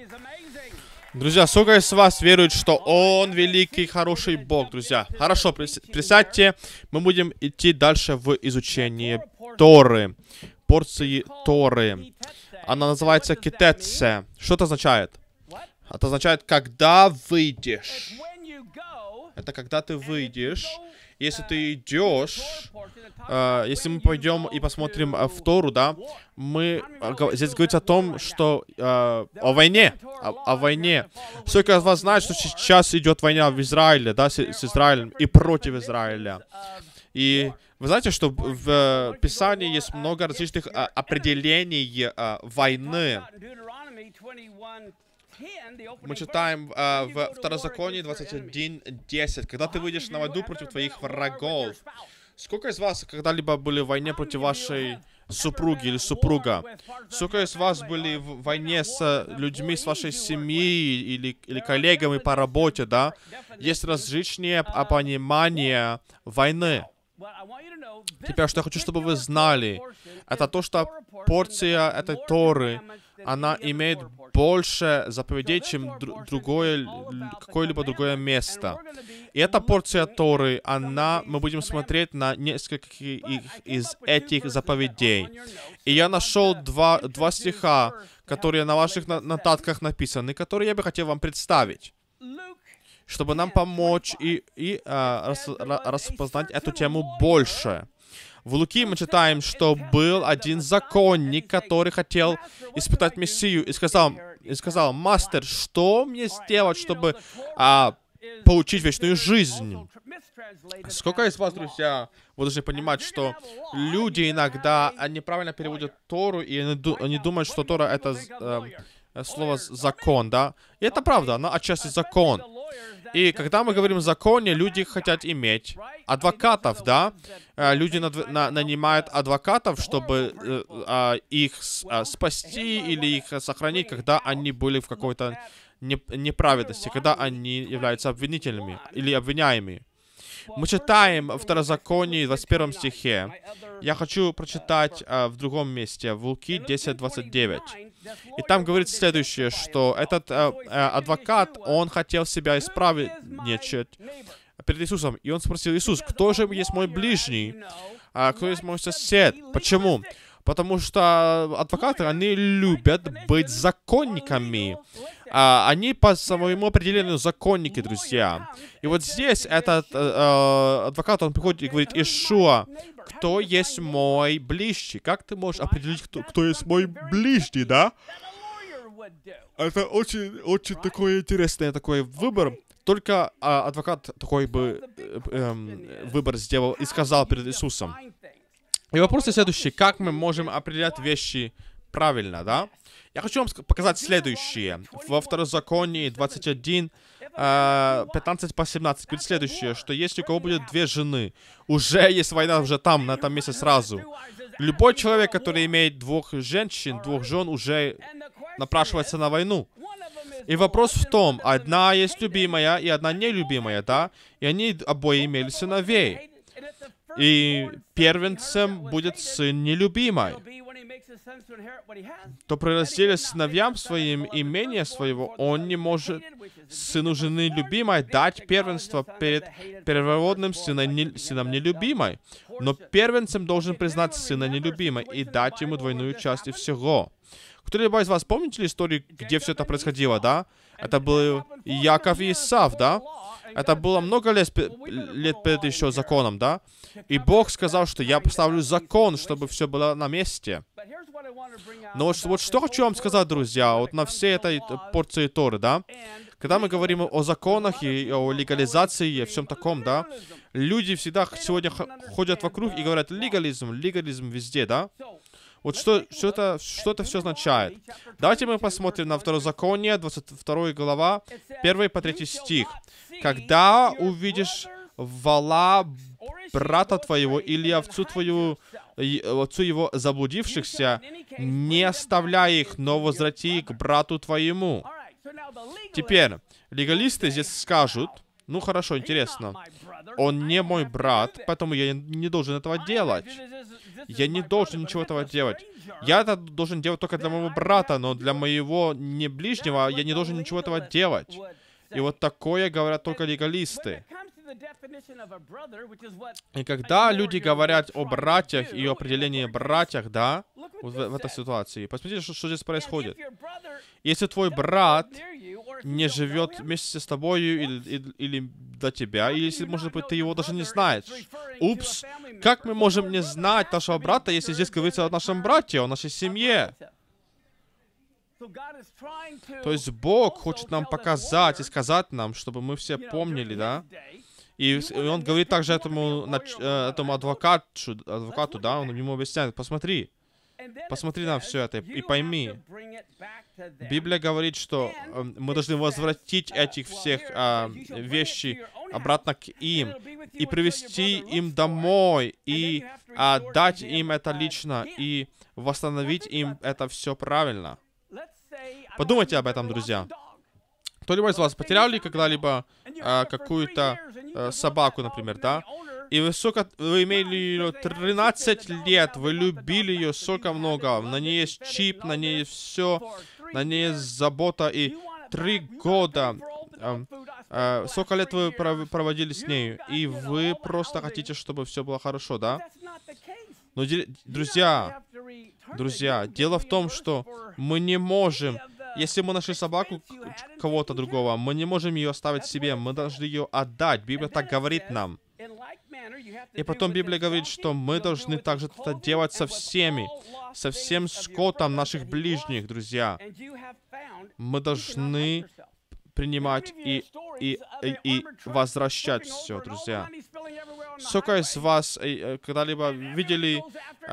Друзья, сколько из вас верует, что Он великий, хороший Бог, друзья? Хорошо, присядьте, мы будем идти дальше в изучение Торы, порции Торы. Она называется кететсе. Что это означает? Это означает, когда выйдешь. Это когда ты выйдешь. Если ты идешь, если мы пойдем и посмотрим в Тору, да, здесь говорится о том, что о войне, о войне. Сколько из вас знает, что сейчас идет война в Израиле, да, с Израилем и против Израиля. И вы знаете, что в Писании есть много различных определений войны. Мы читаем в Второзаконии 21:10. Когда ты выйдешь на войну против твоих врагов. Сколько из вас когда-либо были в войне против вашей супруги или супруга? Сколько из вас были в войне с людьми с вашей семьи или коллегами по работе, да? Есть различные понимания войны. Теперь, что я хочу, чтобы вы знали, это то, что порция этой Торы, она имеет больше заповедей, чем какое-либо другое место. И эта порция Торы, мы будем смотреть на несколько из этих заповедей. И я нашел два стиха, которые на ваших нотатках написаны, которые я бы хотел вам представить, чтобы нам помочь и распознать эту тему больше. В Луки мы читаем, что был один законник, который хотел испытать Мессию, и сказал: «Мастер, что мне сделать, чтобы получить вечную жизнь?» Сколько из вас, друзья, вы должны понимать, что люди иногда неправильно переводят Тору, и они думают, что Тора — это слово «закон», да? И это правда, она отчасти закон. И когда мы говорим о законе, люди хотят иметь адвокатов, да? Люди нанимают адвокатов, чтобы их спасти или их сохранить, когда они были в какой-то неправедности, когда они являются обвинителями или обвиняемыми. Мы читаем в Второзаконии, 21 стихе. Я хочу прочитать в другом месте, в Луки 10:29. И там говорится следующее, что этот адвокат, он хотел себя исправить перед Иисусом. И он спросил: «Иисус, кто же есть мой ближний? Кто есть мой сосед?» Почему? Потому что адвокаты, они любят быть законниками. Они по своему определению законники, друзья. И вот здесь этот адвокат, он приходит и говорит: «Иешуа, кто есть мой ближний?» Как ты можешь определить, кто есть мой ближний, да? Это очень такой интересный такой выбор. Только адвокат такой бы выбор сделал и сказал перед Иисусом. И вопрос следующий: как мы можем определять вещи правильно, да? Я хочу вам показать следующее. Во Второзаконии 21, 15 по 17 говорит следующее, что если у кого будет две жены, уже есть война уже там, на этом месте сразу. Любой человек, который имеет двух женщин, двух жен, уже напрашивается на войну. И вопрос в том, одна есть любимая и одна нелюбимая, да? И они обои имели сыновей. И первенцем будет сын нелюбимой. То при разделе сыновьям своим имения своего он не может сыну жены любимой дать первенство перед первородным сыном нелюбимой. Но первенцем должен признать сына нелюбимой и дать ему двойную часть и всего. Кто-либо из вас помните ли историю, где все это происходило, да? Это был Яков и Исав, да? Это было много лет перед еще законом, да? И Бог сказал, что я поставлю закон, чтобы все было на месте. Но вот что хочу вам сказать, друзья, вот на всей этой порции Торы, да? Когда мы говорим о законах и о легализации и о всем таком, да? Люди всегда сегодня ходят вокруг и говорят: легализм везде, да? Вот что это все означает. Давайте мы посмотрим на Второзаконие, 22 глава, 1 по 3 стих. «Когда увидишь вола брата твоего или овцу твою, отцу его заблудившихся, не оставляй их, но возврати к брату твоему». Теперь, легалисты здесь скажут: ну хорошо, интересно, он не мой брат, поэтому я не должен этого делать. Я не должен ничего этого делать. Я это должен делать только для моего брата, но для моего не ближнего я не должен ничего этого делать. И вот такое говорят только легалисты. И когда люди говорят о братьях и о определении братьях, да, вот в этой ситуации, посмотрите, что здесь происходит. Если твой брат не живет вместе с тобой или до тебя, или если, может быть, ты его даже не знаешь. Упс, как мы можем не знать нашего брата, если здесь говорится о нашем брате, о нашей семье? То есть Бог хочет нам показать и сказать нам, чтобы мы все помнили, да? И он говорит также этому адвокату, да, он ему объясняет, посмотри на все это и пойми. Библия говорит, что мы должны возвратить этих всех вещей обратно к им и привести им домой и дать им это лично и восстановить им это все правильно. Подумайте об этом, друзья. Кто-либо из вас потерял ли когда-либо какую-то собаку, например, да? И вы имели ее 13 лет, вы любили ее сколько много, на ней есть чип, на ней есть все, на ней есть забота, и 3 года, сколько лет вы проводили с ней, и вы просто хотите, чтобы все было хорошо, да? Но, друзья, дело в том, что мы не можем, если мы нашли собаку кого-то другого, мы не можем ее оставить себе, мы должны ее отдать. Библия так говорит нам. И потом Библия говорит, что мы должны также это делать со всеми, со всем скотом наших ближних, друзья. Мы должны принимать и возвращать все, друзья. Сколько из вас когда-либо видели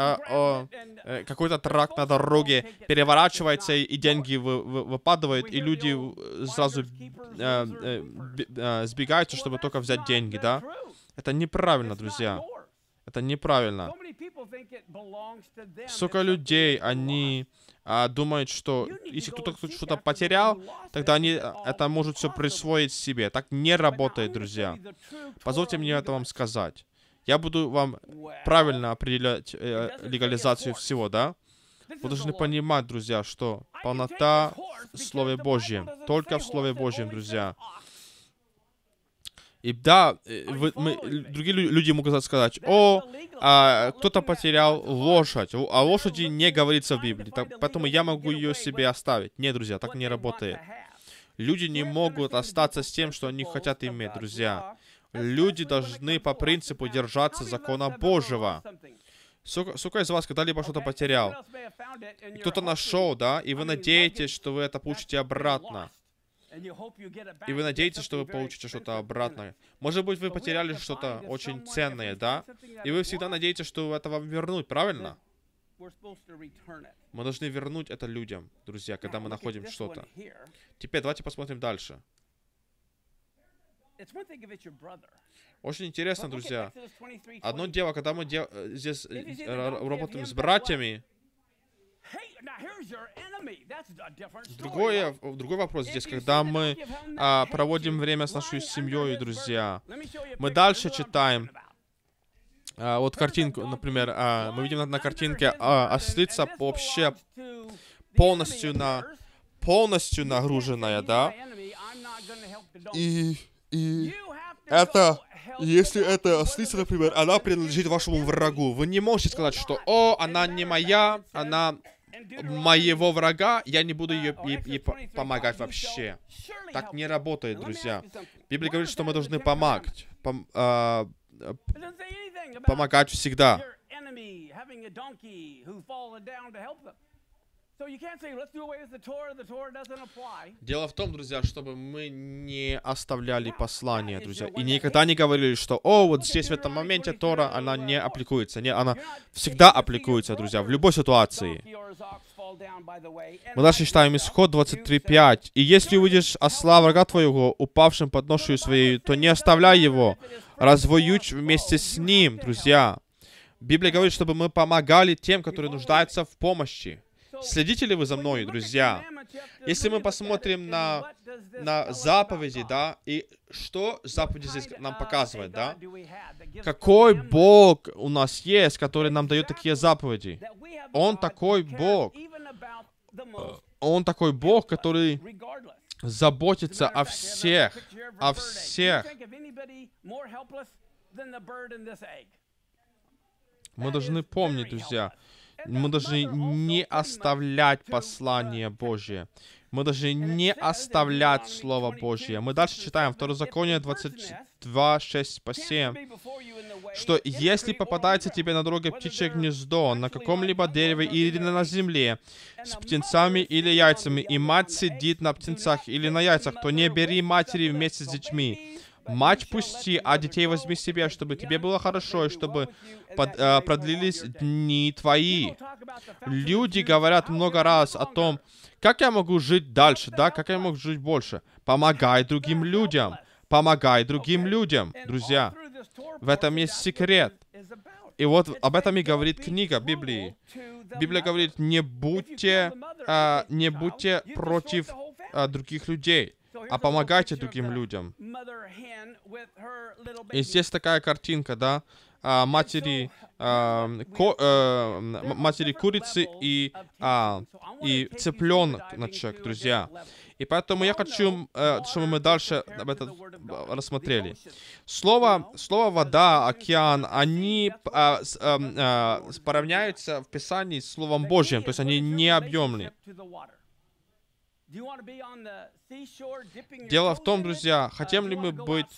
какой-то трак на дороге переворачивается и деньги выпадают, и люди сразу сбегаются, чтобы только взять деньги, да? Это неправильно, друзья. Это неправильно. Сколько людей, они думают, что если кто-то что-то потерял, тогда они это могут все присвоить себе. Так не работает, друзья. Позвольте мне это вам сказать. Я буду вам правильно определять легализацию всего, да? Вы должны понимать, друзья, что полнота в Слове Божьем. Только в Слове Божьем, друзья. И да, другие люди могут сказать, кто-то потерял лошадь, о лошади не говорится в Библии, поэтому я могу ее себе оставить. Нет, друзья, так не работает. Люди не могут остаться с тем, что они хотят иметь, друзья. Люди должны по принципу держаться закона Божьего. Сколько из вас когда-либо что-то потерял? Кто-то нашел, да, и вы надеетесь, что вы это получите обратно. И вы надеетесь, что вы получите что-то обратное. Может быть, вы потеряли что-то очень ценное, да? И вы всегда надеетесь, что это вам вернуть, правильно? Мы должны вернуть это людям, друзья, когда мы находим что-то. Теперь давайте посмотрим дальше. Очень интересно, друзья. Одно дело, когда мы здесь работаем с братьями, другой вопрос здесь, когда мы проводим время с нашей семьей, друзья. Мы дальше читаем. Вот картинку, например, мы видим на картинке ослица вообще полностью нагруженная, да? И это, если эта ослица, например, она принадлежит вашему врагу, вы не можете сказать, что, она не моя, она моего врага, я не буду ей помогать вообще. Так не работает, друзья. Библия говорит, что мы должны помогать всегда. Дело в том, друзья, чтобы мы не оставляли послание, друзья, и никогда не говорили, что, вот здесь в этом моменте Тора, она не аппликуется. Нет, она всегда аппликуется, друзья, в любой ситуации. Мы дальше читаем Исход 23:5. «И если увидишь осла врага твоего, упавшим под ношею своей, то не оставляй его, развоюй вместе с ним», друзья. Библия говорит, чтобы мы помогали тем, которые нуждаются в помощи. Следите ли вы за мной, друзья? Если мы посмотрим на заповеди, да, и что заповеди здесь нам показывают, да? Какой Бог у нас есть, который нам дает такие заповеди? Он такой Бог. Он такой Бог, который заботится о всех, о всех. Мы должны помнить, друзья, мы должны не оставлять послание Божье. Мы должны не оставлять Слово Божье. Мы дальше читаем Второзаконие 22, 6 по 7, что если попадается тебе на дороге птичье гнездо, на каком-либо дереве или на земле, с птенцами или яйцами, и мать сидит на птенцах или на яйцах, то не бери матери вместе с детьми. Мать пусти, а детей возьми себе, чтобы тебе было хорошо, и чтобы продлились дни твои. Люди говорят много раз о том, как я могу жить дальше, да, как я могу жить больше. Помогай другим людям. Помогай другим людям, друзья. В этом есть секрет. И вот об этом и говорит книга Библии. Библия говорит, не будьте против других людей, а помогайте другим людям. И здесь такая картинка, да, матери курицы и цыпленочек, друзья. И поэтому я хочу, чтобы мы дальше об этом рассмотрели. Слово вода, океан, они поравняются в Писании с Словом Божьим, то есть они не объемны. Дело в том, друзья, хотим ли мы быть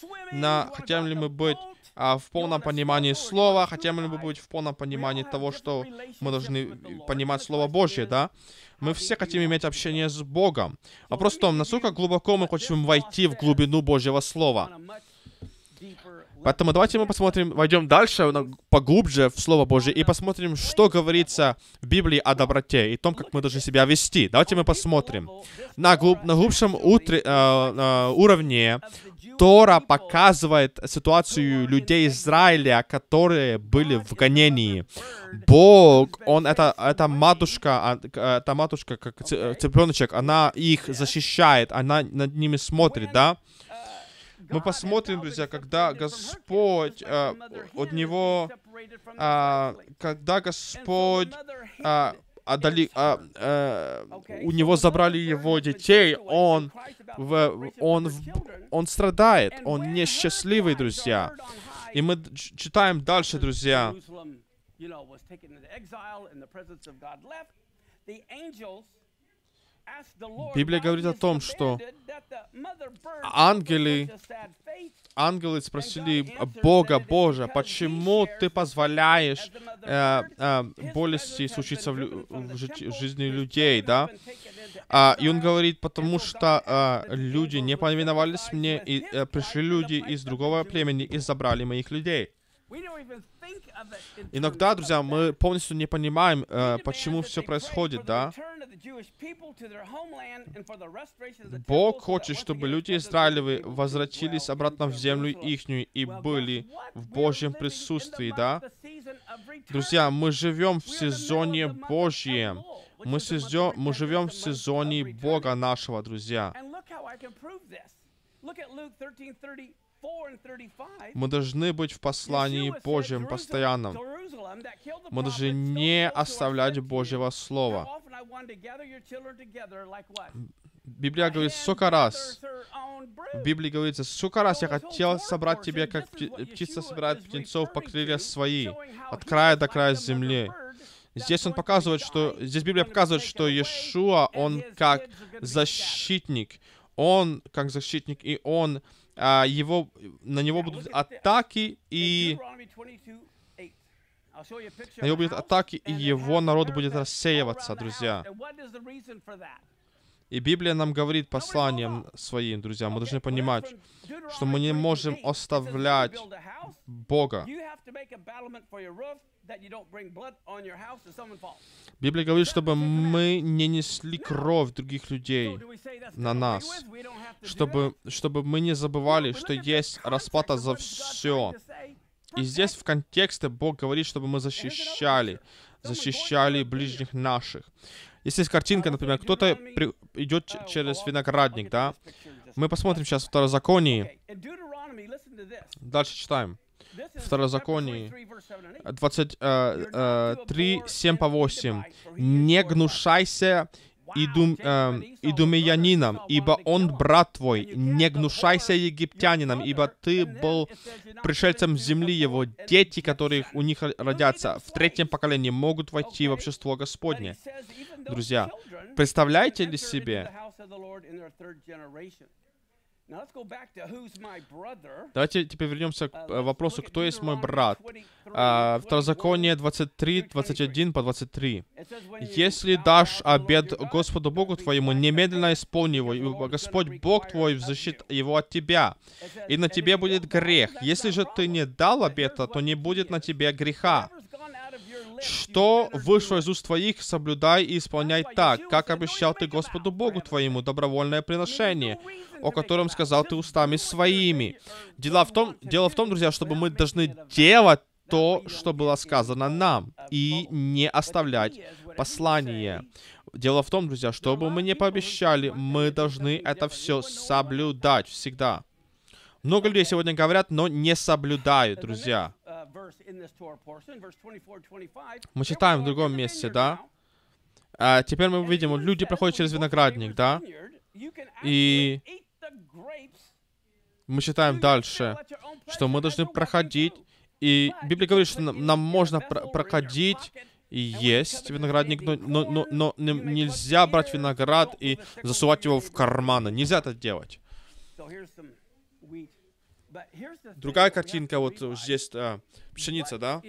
в полном понимании слова, хотим ли мы быть в полном понимании того, что мы должны понимать Слово Божье, да? Мы все хотим иметь общение с Богом. Вопрос в том, насколько глубоко мы хотим войти в глубину Божьего Слова. Поэтому давайте мы войдем дальше, поглубже в Слово Божье и посмотрим, что говорится в Библии о доброте и том, как мы должны себя вести. Давайте мы посмотрим. На глубшем уровне Тора показывает ситуацию людей Израиля, которые были в гонении. Бог, эта матушка, как цыпленочек, она их защищает, она над ними смотрит, да? Мы посмотрим, друзья, когда Господь от него, когда Господь у него забрали его детей, он страдает, он несчастливый, друзья. И мы читаем дальше, друзья. Библия говорит о том, что ангелы спросили Бога, Боже, почему ты позволяешь болезни случиться в жизни людей, да? И он говорит, потому что люди не повиновались мне, и пришли люди из другого племени и забрали моих людей. Иногда, друзья, мы полностью не понимаем, почему все происходит, да? Бог хочет, чтобы люди Израилевы возвратились обратно в землю ихнюю и были в Божьем присутствии, да? Друзья, мы живем в сезоне Божьем. Мы живем в сезоне Бога нашего, друзья. Мы должны быть в послании Божьем постоянно. Мы должны не оставлять Божьего Слова. Библия говорит, сколько раз. В Библии говорится, сколько раз я хотел собрать тебя, как птица собирает птенцов по крылья свои, от края до края земли. Здесь Библия показывает, что Иешуа, он как защитник. Он как защитник, и он на него будут атаки, и его народ будет рассеиваться, друзья. И Библия нам говорит посланием своим, друзья, мы должны понимать, что мы не можем оставлять Бога. Библия говорит, чтобы мы не несли кровь других людей на нас, чтобы мы не забывали, что есть расплата за все. И здесь в контексте Бог говорит, чтобы мы защищали ближних наших. Если есть картинка, например, кто-то идет через виноградник, да? Мы посмотрим сейчас Второзаконие. Дальше читаем. Второзаконие 23, 7 по 8. «Не гнушайся идумеянином, ибо он брат твой. Не гнушайся египтянином, ибо ты был пришельцем земли его. Дети, которых у них родятся в третьем поколении, могут войти в общество Господне». Друзья, представляете ли себе? Давайте теперь вернемся к вопросу, кто есть мой брат. Второзаконие 23, 21 по 23. «Если дашь обет Господу Богу твоему, немедленно исполни его, ибо Господь Бог твой взыщет его от тебя, и на тебе будет грех. Если же ты не дал обета, то не будет на тебе греха. Что вышло из уст твоих, соблюдай и исполняй так, как обещал ты Господу Богу твоему добровольное приношение, о котором сказал ты устами своими». Дело в том, друзья, чтобы мы должны делать то, что было сказано нам, и не оставлять послание. Дело в том, друзья, что бы мы ни пообещали, мы должны это все соблюдать всегда. Много людей сегодня говорят, но не соблюдают, друзья. Мы читаем в другом месте, да? Теперь мы видим, вот люди проходят через виноградник, да? И мы читаем дальше, что мы должны проходить. И Библия говорит, что нам можно проходить и есть виноградник, но нельзя брать виноград и засувать его в карманы. Нельзя это делать. Другая картинка, вот здесь пшеница, да?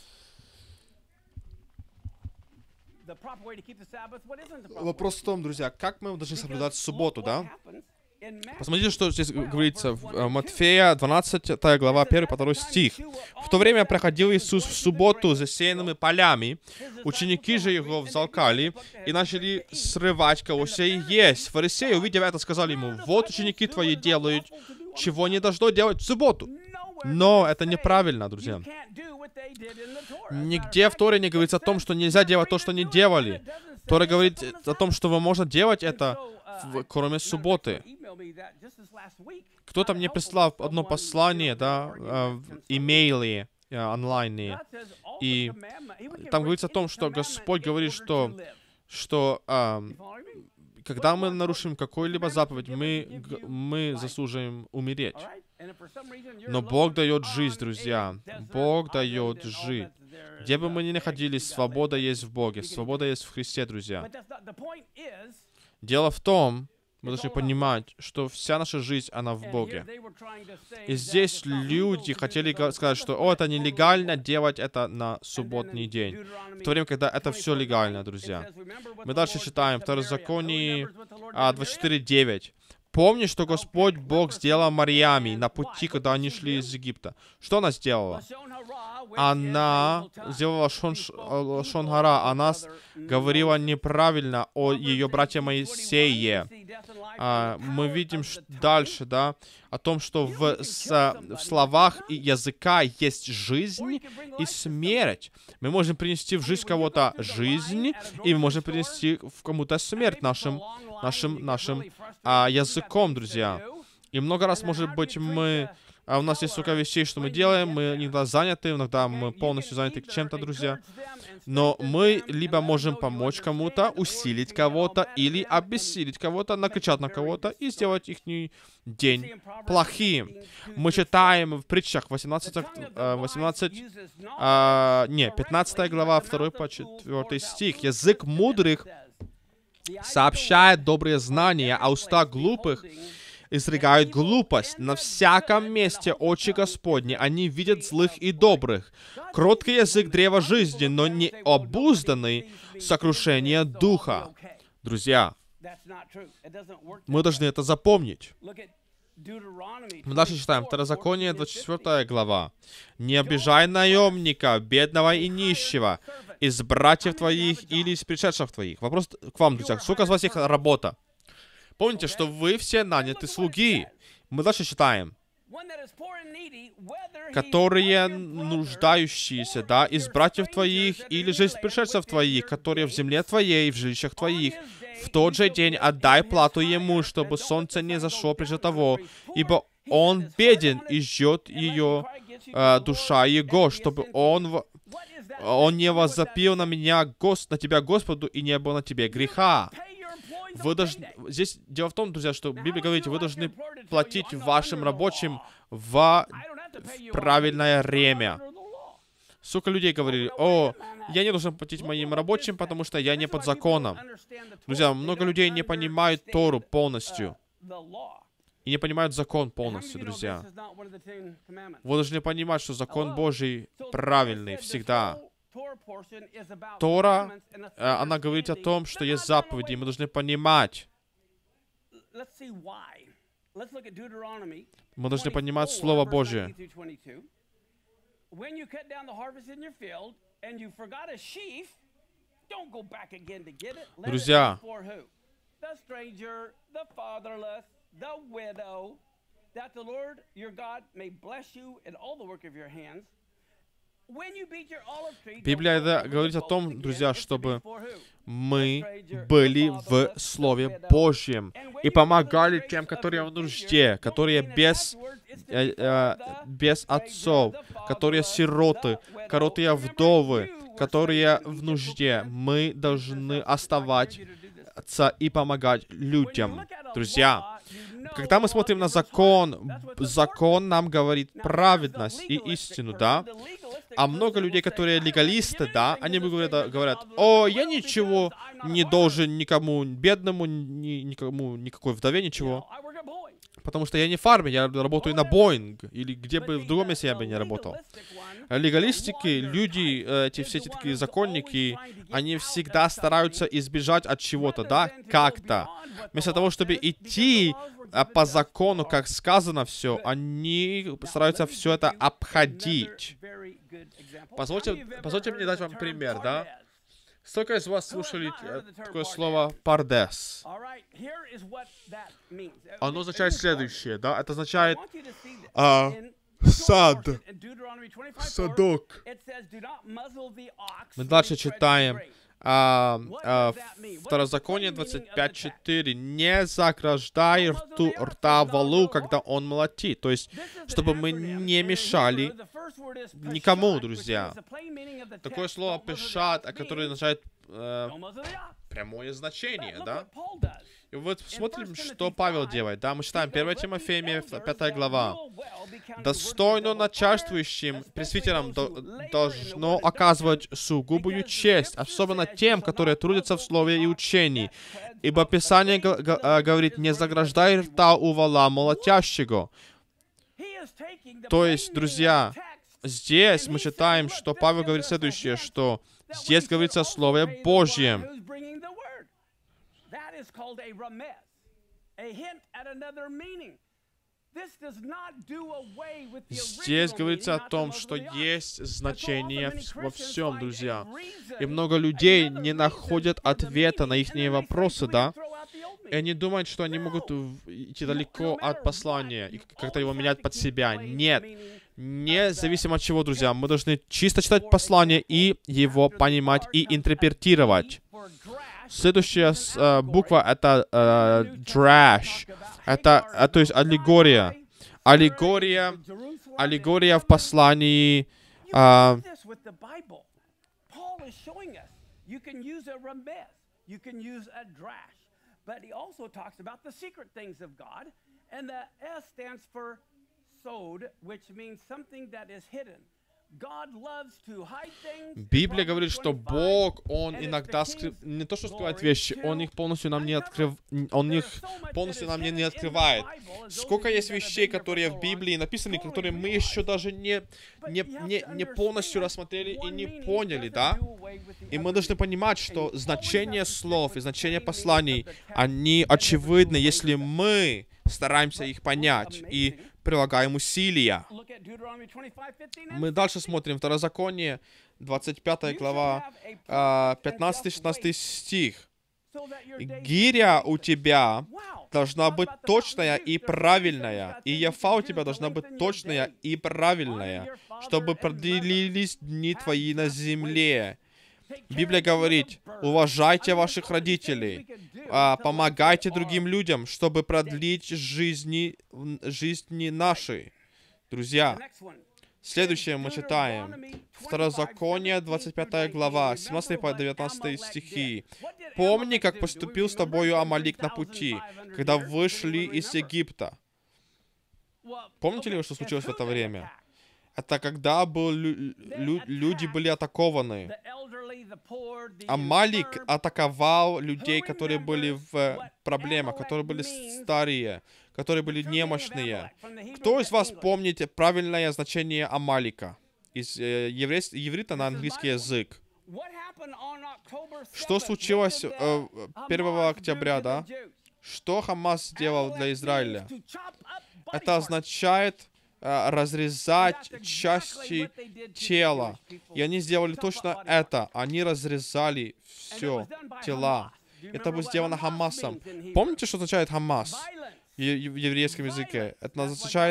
Вопрос в том, друзья, как мы должны соблюдать субботу, да? Посмотрите, что здесь говорится в Матфея 12 глава 1 по 2 стих. «В то время проходил Иисус в субботу засеянными полями. Ученики же его взалкали и начали срывать колосья и есть. Фарисеи, увидев это, сказали ему: вот ученики твои делают, чего не должно делать в субботу». Но это неправильно, друзья. Нигде в Торе не говорится о том, что нельзя делать то, что не делали. Тора говорит о том, что можно делать это, кроме субботы. Кто-то мне прислал одно послание, да, в имейле онлайне. И там говорится о том, что Господь говорит, что когда мы нарушим какую-либо заповедь, мы заслуживаем умереть. Но Бог дает жизнь, друзья. Бог дает жизнь. Где бы мы ни находились, свобода есть в Боге. Свобода есть в Христе, друзья. Дело в том, мы должны понимать, что вся наша жизнь, она в Боге. И здесь люди хотели сказать, что это нелегально делать это на субботний день. В то время, когда это все легально, друзья. Мы дальше читаем Второзаконие 24:9. «Помни, что Господь Бог сделал Марьяме на пути, когда они шли из Египта». Что она сделала? Она сделала Лашон-гара. Она говорила неправильно о ее брате Моисее. Мы видим дальше, да, о том, что в словах и языка есть жизнь и смерть. Мы можем принести в жизнь кого-то жизнь, и мы можем принести в кому-то смерть нашим языком, друзья. И много раз, может быть, у нас есть столько вещей, что мы делаем, мы иногда заняты, иногда мы полностью заняты чем-то, друзья. Но мы либо можем помочь кому-то, усилить кого-то, или обессилить кого-то, накричать на кого-то и сделать их день плохим. Мы читаем в притчах 15 глава, 2 по 4 стих. «Язык мудрых сообщает добрые знания, а уста глупых изрыгают глупость. На всяком месте очи Господни, они видят злых и добрых. Кроткий язык — древо жизни, но не обузданный — сокрушение духа». Друзья, мы должны это запомнить. Мы дальше читаем Второзаконие, 24 глава. «Не обижай наемника, бедного и нищего, из братьев твоих или из пришедших твоих». Вопрос к вам, друзья. Сколько из вас есть работа? Помните, что вы все наняты слуги. Мы дальше читаем. которые нуждающиеся, да, из братьев твоих или же из пришельцев твоих, которые в земле твоей, в жилищах твоих, в тот же день отдай плату ему, чтобы солнце не зашло прежде того, ибо он беден и ждет ее душа его, чтобы он не возопил на меня, на тебя, Господу, и не было на тебе греха. Вы должны, здесь дело в том, друзья, что Библия говорит, вы должны платить вашим рабочим в правильное время. Сколько людей говорили: о, я не должен платить моим рабочим, потому что я не под законом. Друзья, много людей не понимают Тору полностью. И не понимают закон полностью, друзья. Вы должны понимать, что закон Божий правильный всегда. Тора, она говорит о том, что есть заповеди, и мы должны понимать. Мы должны понимать Слово Божие. Друзья, Библия говорит о том, друзья, чтобы мы были в Слове Божьем и помогали тем, которые в нужде, которые без отцов, которые сироты, которые вдовы, которые в нужде. Мы должны оставаться и помогать людям. Друзья, когда мы смотрим на закон, закон нам говорит праведность и истину, да? А много людей, которые легалисты, да, они говорят: о, я ничего не должен никому бедному, никому, никакой вдове, ничего. Потому что я не фармер, я работаю на Boeing, или где бы в другом месте я бы не работал. Легалистики, люди, все эти такие законники, они всегда стараются избежать от чего-то, да, как-то. Вместо того, чтобы идти по закону, как сказано все, они стараются все это обходить. Позвольте мне дать вам пример, да? Сколько из вас слушали такое слово «пардес»? Оно означает следующее, да? Это означает сад, садок. Мы дальше читаем Второзаконие 25:4. Не заграждай рта валу, когда он молотит. То есть, чтобы мы не мешали никому, друзья. Такое слово «пешат», которое означает прямое значение, да? И вот смотрим, что Павел делает, да? Мы читаем 1 Тимофея, 5 глава. «Достойно начальствующим пресвитерам должно оказывать сугубую честь, особенно тем, которые трудятся в слове и учении. Ибо Писание говорит: не заграждай рта у вала молотящего». То есть, друзья, здесь мы читаем, что Павел говорит следующее, что здесь говорится о Слове Божьем. Здесь говорится о том, что есть значение во всем, друзья. И много людей не находят ответа на их вопросы, да? И они думают, что они могут идти далеко от послания и как-то его менять под себя. Нет. Независимо от чего, друзья, мы должны чисто читать послание и его понимать и интерпретировать. Следующая буква — это drash. Это, то есть, аллегория. Аллегория в послании. Библия говорит, что Бог, Он иногда не то что скрывает вещи, Он их полностью нам не открывает. Сколько есть вещей, которые в Библии написаны, которые мы еще даже не полностью рассмотрели и не поняли, да? И мы должны понимать, что значение слов и значение посланий, они очевидны, если мы стараемся их понять и прилагаем усилия. Мы дальше смотрим Второзаконие, 25 глава, 15-16 стих. «Гиря у тебя должна быть точная и правильная. И Ефа у тебя должна быть точная и правильная, чтобы продлились дни твои на земле. Библия говорит, уважайте ваших родителей, помогайте другим людям, чтобы продлить жизни наши. Друзья, следующее мы читаем. Второзаконие, 25 глава, 17 по 19 стихи. «Помни, как поступил с тобою Амалик на пути, когда вышли из Египта». Помните ли, что случилось в это время? Это когда люди были атакованы. Амалик атаковал людей, которые были в проблемах, которые были старые, которые были немощные. Кто из вас помнит правильное значение Амалика? Из иврита на английский язык. Что случилось 1 октября, да? Что Хамас сделал для Израиля? Это означает разрезать части тела. И они сделали точно это. Они разрезали все тела. Это было сделано Хамасом. Помните, что означает Хамас в еврейском языке? Это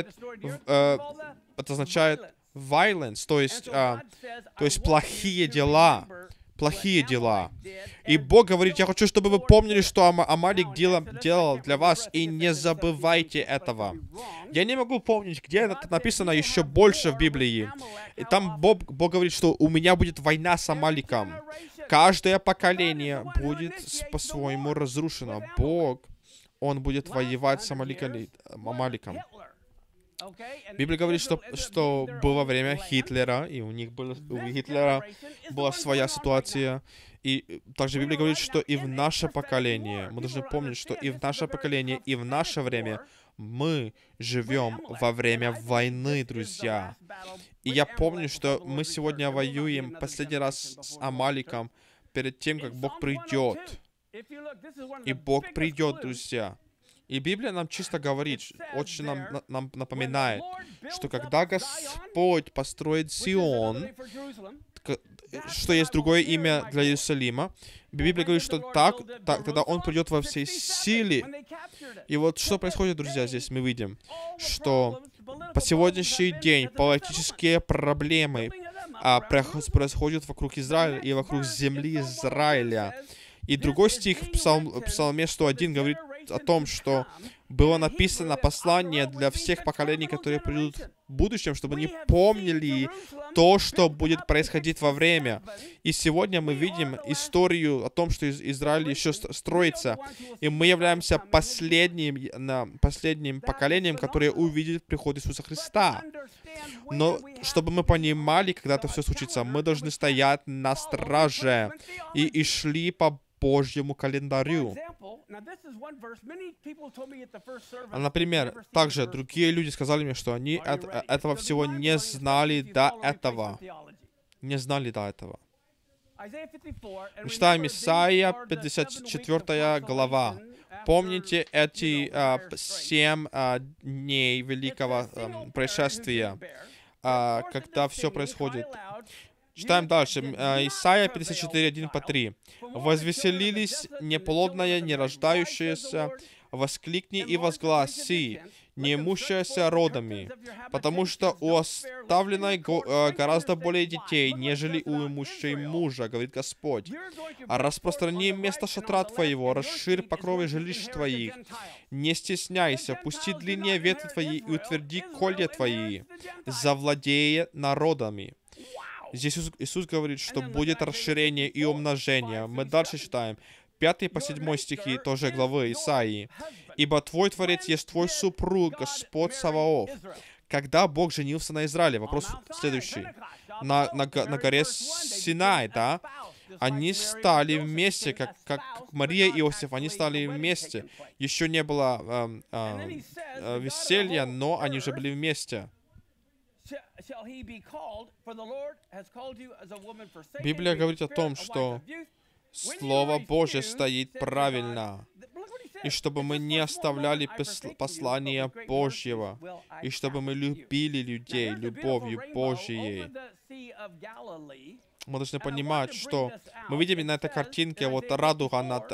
означает violence, то есть плохие дела. Плохие дела. И Бог говорит, я хочу, чтобы вы помнили, что Амалик делал для вас, и не забывайте этого. Я не могу помнить, где это написано еще больше в Библии. И там Бог говорит, что у меня будет война с Амаликом. Каждое поколение будет по-своему разрушено. Бог, Он будет воевать с Амаликом. Библия говорит, что было время Гитлера, и у Гитлера была своя ситуация. И также Библия говорит, что и в наше поколение, мы должны помнить, что и в наше поколение, и в наше время мы живем во время войны, друзья. И я помню, что мы сегодня воюем последний раз с Амаликом перед тем, как Бог придет. И Бог придет, друзья. И Библия нам чисто говорит, очень нам напоминает, что когда Господь построит Сион, что есть другое имя для Иерусалима, Библия говорит, что тогда Он придет во всей силе. И вот что происходит, друзья, здесь мы видим, что по сегодняшний день политические проблемы происходят вокруг Израиля и вокруг земли Израиля. И другой стих в Псалме 101 говорит о том, что было написано послание для всех поколений, которые придут в будущем, чтобы они помнили то, что будет происходить во время. И сегодня мы видим историю о том, что Израиль еще строится, и мы являемся последним поколением, которое увидит приход Иисуса Христа. Но чтобы мы понимали, когда это все случится, мы должны стоять на страже и шли по Божьему календарю. Например, также другие люди сказали мне, что они этого всего не знали до этого. Не знали до этого. Мы читаем Исайя, 54 глава. Помните эти 7 дней великого происшествия, когда все происходит. Читаем дальше. Исайя 54, 1 по 3. «Возвеселились неплодная, нерождающаяся, воскликни и возгласи, неимущаяся родами, потому что у оставленной гораздо более детей, нежели у имущей мужа, говорит Господь. А распространи место шатра твоего, расширь покровы жилищ твоих, не стесняйся, пусти длиннее ветви твои и утверди колья твои, завладея народами». Здесь Иисус говорит, что будет расширение и умножение. Мы дальше читаем. 5 по 7 стихи тоже главы Исаии. «Ибо твой Творец есть твой супруг, Господь Саваоф». Когда Бог женился на Израиле? Вопрос следующий. На горе Синай, да? Они стали вместе, как Мария и Иосиф, они стали вместе. Еще не было веселья, но они уже были вместе. Библия говорит о том, что Слово Божье стоит правильно, и чтобы мы не оставляли послания Божьего, и чтобы мы любили людей любовью Божьей. мы должны понимать, что мы видим на этой картинке вот радуга над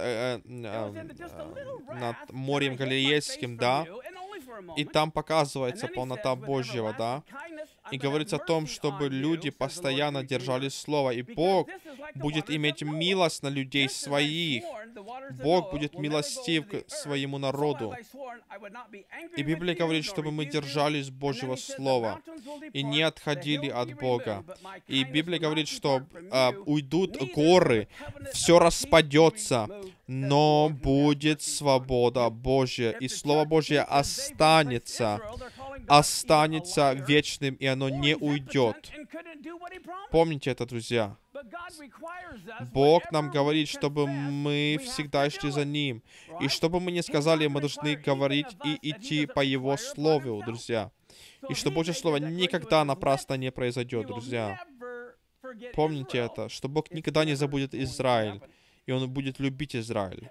морем Галилейским, да, и там показывается полнота Божьего, да, и говорится о том, чтобы люди постоянно держали Слово, и Бог будет иметь милость на людей своих. Бог будет милостив к своему народу. И Библия говорит, чтобы мы держались Божьего Слова и не отходили от Бога. И Библия говорит, что уйдут горы, все распадется, но будет свобода Божья, и Слово Божье останется вечным, и оно не уйдет. Помните это, друзья. Бог нам говорит, чтобы мы всегда шли за Ним. И чтобы мы не сказали, мы должны говорить и идти по Его Слову, друзья. И что Божье Слово никогда напрасно не произойдет, друзья. Помните это, что Бог никогда не забудет Израиль. И Он будет любить Израиль.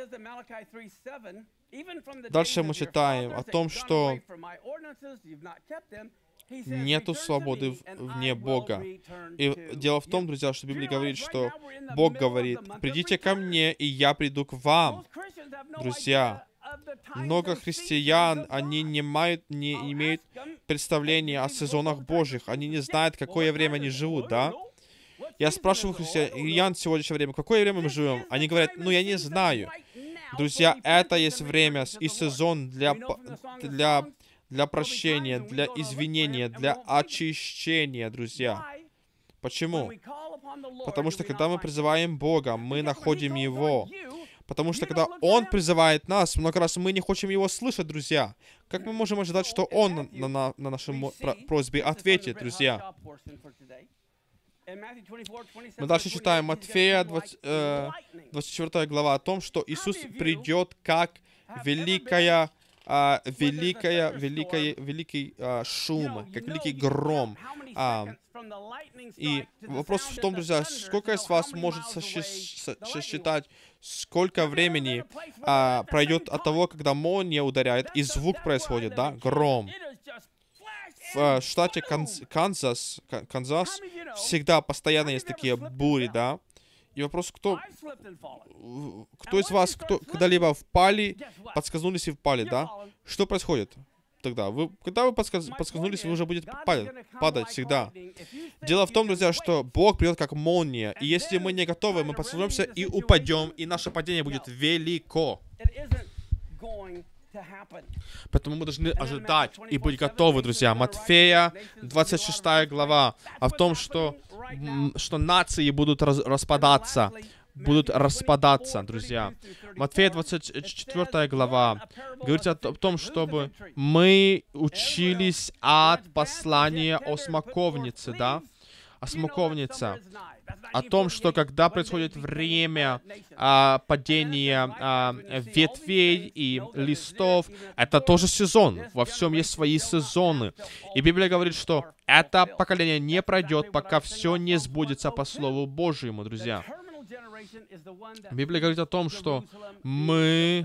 Дальше мы читаем о том, что нету свободы вне Бога. И дело в том, друзья, что Библия говорит, что Бог говорит: «Придите ко мне, и я приду к вам». Друзья, много христиан, они не имеют представления о сезонах Божьих. Они не знают, какое время они живут, да? Я спрашиваю христиан в сегодняшнее время, какое время мы живем? Они говорят: ну, я не знаю. Друзья, это есть время и сезон для прощения, для извинения, для очищения, друзья. Почему? Потому что, когда мы призываем Бога, мы находим Его. Потому что, когда Он призывает нас, много раз мы не хотим Его слышать, друзья. Как мы можем ожидать, что Он на нашу просьбе ответит, друзья? Мы дальше читаем Матфея 24 глава о том, что Иисус придет как великий шум, как великий гром. И вопрос в том, друзья, сколько из вас может сосчитать, сколько времени пройдет от того, когда молния ударяет, и звук происходит, да, гром. В штате Канзас всегда постоянно есть такие бури, да. И вопрос, кто из вас, когда-либо впали, подскользнулись и впали, да? Что происходит тогда? Когда вы подскользнулись, вы уже будете падать всегда. Дело в том, друзья, что Бог придет как молния. И если мы не готовы, мы подскользнемся и упадем, и наше падение будет велико. Поэтому мы должны ожидать и быть готовы, друзья. Матфея, 26 глава, о том, что нации будут распадаться, друзья. Матфея, 24 глава, говорится о том, чтобы мы учились от послания о смоковнице, да? О смоковнице. О том, что когда происходит время падения ветвей и листов, это тоже сезон. Во всем есть свои сезоны. И Библия говорит, что это поколение не пройдет, пока все не сбудется по Слову Божьему, друзья. Библия говорит о том, что мы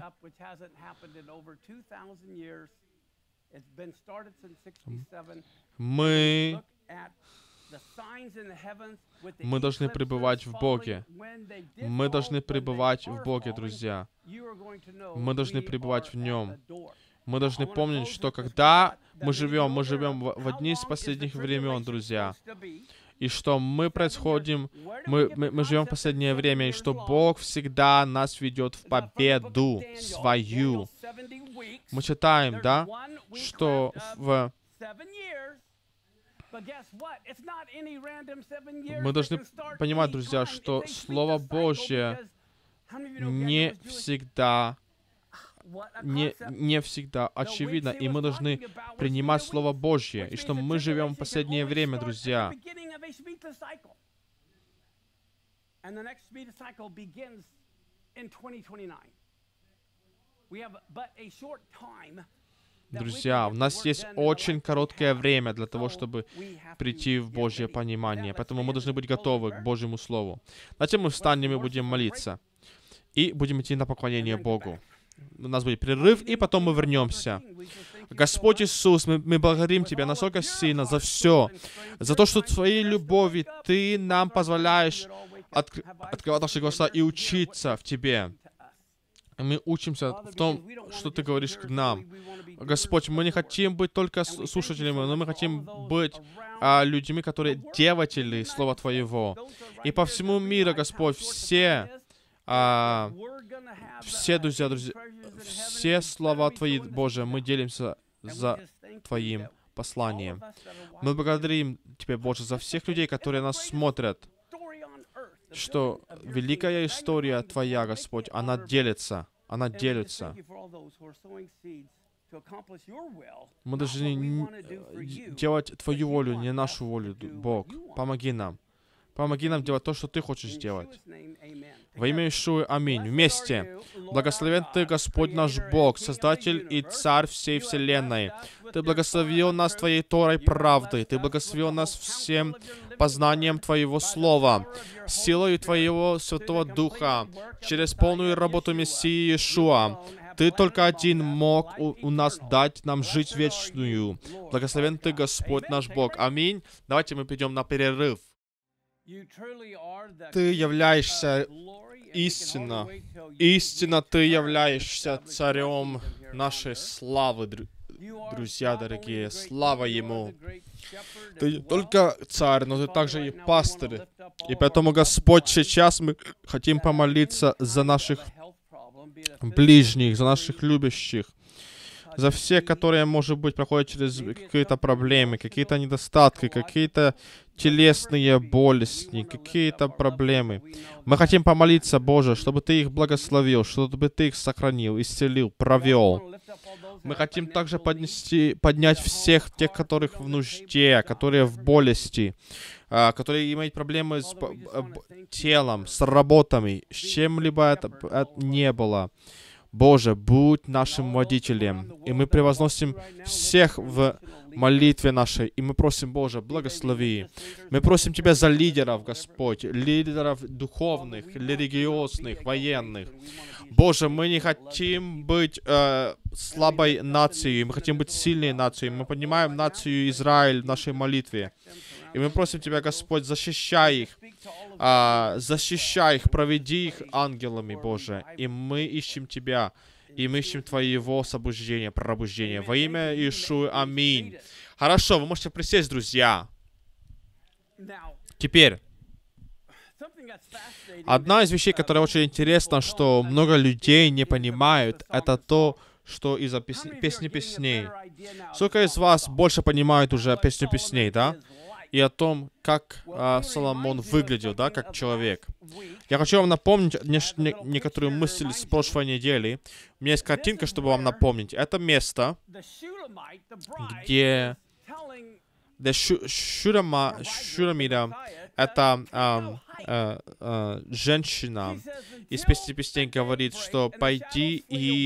должны пребывать в Боге. Мы должны пребывать в Боге, друзья. Мы должны пребывать в Нем. Мы должны помнить, что когда мы живем в одни из последних времен, друзья. И что мы живем в последнее время, и что Бог всегда нас ведет в победу свою. Мы читаем, да, что мы должны понимать, друзья, что Слово Божье не всегда очевидно, и мы должны принимать Слово Божье, и что мы живем в последнее время, друзья. Друзья, у нас есть очень короткое время для того, чтобы прийти в Божье понимание, поэтому мы должны быть готовы к Божьему Слову. Затем мы встанем и будем молиться, и будем идти на поклонение Богу. У нас будет перерыв, и потом мы вернемся. Господь Иисус, мы благодарим Тебя настолько сильно за все, за то, что Твоей любовью Ты нам позволяешь открывать наши глаза и учиться в Тебе. Мы учимся в том, что Ты говоришь к нам. Господь, мы не хотим быть только слушателями, но мы хотим быть людьми, которые делатели Слова Твоего. И по всему миру, Господь, все друзья, все слова Твои, Боже, мы делимся за Твоим посланием. Мы благодарим Тебя, Боже, за всех людей, которые нас смотрят, что великая история Твоя, Господь, она делится, она делится. Мы должны делать Твою волю, не нашу волю, Бог. Помоги нам. Помоги нам делать то, что Ты хочешь сделать. Во имя Иешуа, аминь. Вместе. Благословен Ты, Господь наш Бог, Создатель и Царь всей Вселенной. Ты благословил нас Твоей Торой правдой. Ты благословил нас всем познанием Твоего Слова, силой Твоего Святого Духа, через полную работу Мессии Иешуа. Ты только один мог у нас дать нам жить вечную. Благословен Ты, Господь наш Бог. Аминь. Давайте мы пойдем на перерыв. Ты являешься истинно Ты являешься царем нашей славы, друзья дорогие. Слава Ему. Ты не только царь, но Ты также и пастырь. И поэтому, Господь, сейчас мы хотим помолиться за наших ближних, за наших любящих, за всех, которые, может быть, проходят через какие-то проблемы, какие-то недостатки, какие-то телесные болезни, какие-то проблемы. Мы хотим помолиться, Боже, чтобы Ты их благословил, чтобы Ты их сохранил, исцелил, провел. Мы хотим также поднять всех тех, которых в нужде, которые в болезни, которые имеют проблемы с телом, с работами, с чем-либо это не было. Боже, будь нашим водителем. И мы превозносим всех в молитве нашей. И мы просим, Боже, благослови. Мы просим Тебя за лидеров, Господь, лидеров духовных, религиозных, военных. Боже, мы не хотим быть слабой нацией, мы хотим быть сильной нацией. Мы поднимаем нацию Израиль в нашей молитве. И мы просим Тебя, Господь, защищай их, проведи их ангелами, Боже. И мы ищем Тебя, и мы ищем Твоего пробуждения. Во имя Иешуа, аминь. Хорошо, вы можете присесть, друзья. Теперь, одна из вещей, которая очень интересна, что много людей не понимают, это то, что из-за песни песней. Сколько из вас больше понимают уже песню песней, да? И о том, как Соломон выглядел, да, как человек. Я хочу вам напомнить некоторую мысль с прошлой недели. У меня есть картинка, чтобы вам напомнить. Это место, где Шурамида, это женщина из песни песней говорит, что пойди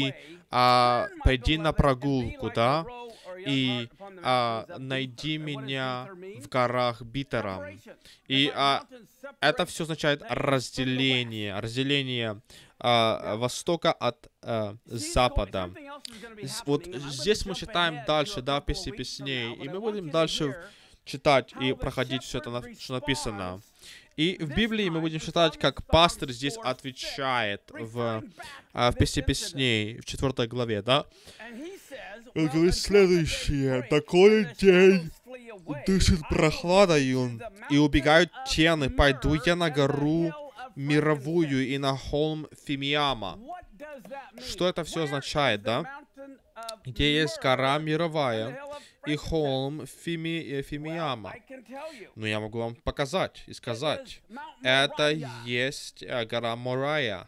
на прогулку, да, и найди меня в горах Битерам. И это все означает разделение Востока от Запада. Вот здесь мы читаем дальше, да, песни песней, и мы будем дальше читать и проходить все это, что написано. И в Библии мы будем читать, как пастырь здесь отвечает в песне песней, в 4 главе, да? Он говорит следующее. Такой день дышит прохладою, и убегают тены. Пойду я на гору мировую и на холм Фимиама. Что это все означает, да? Где есть гора мировая и холм Фимиама. Но я могу вам показать и сказать. Это есть гора Морая.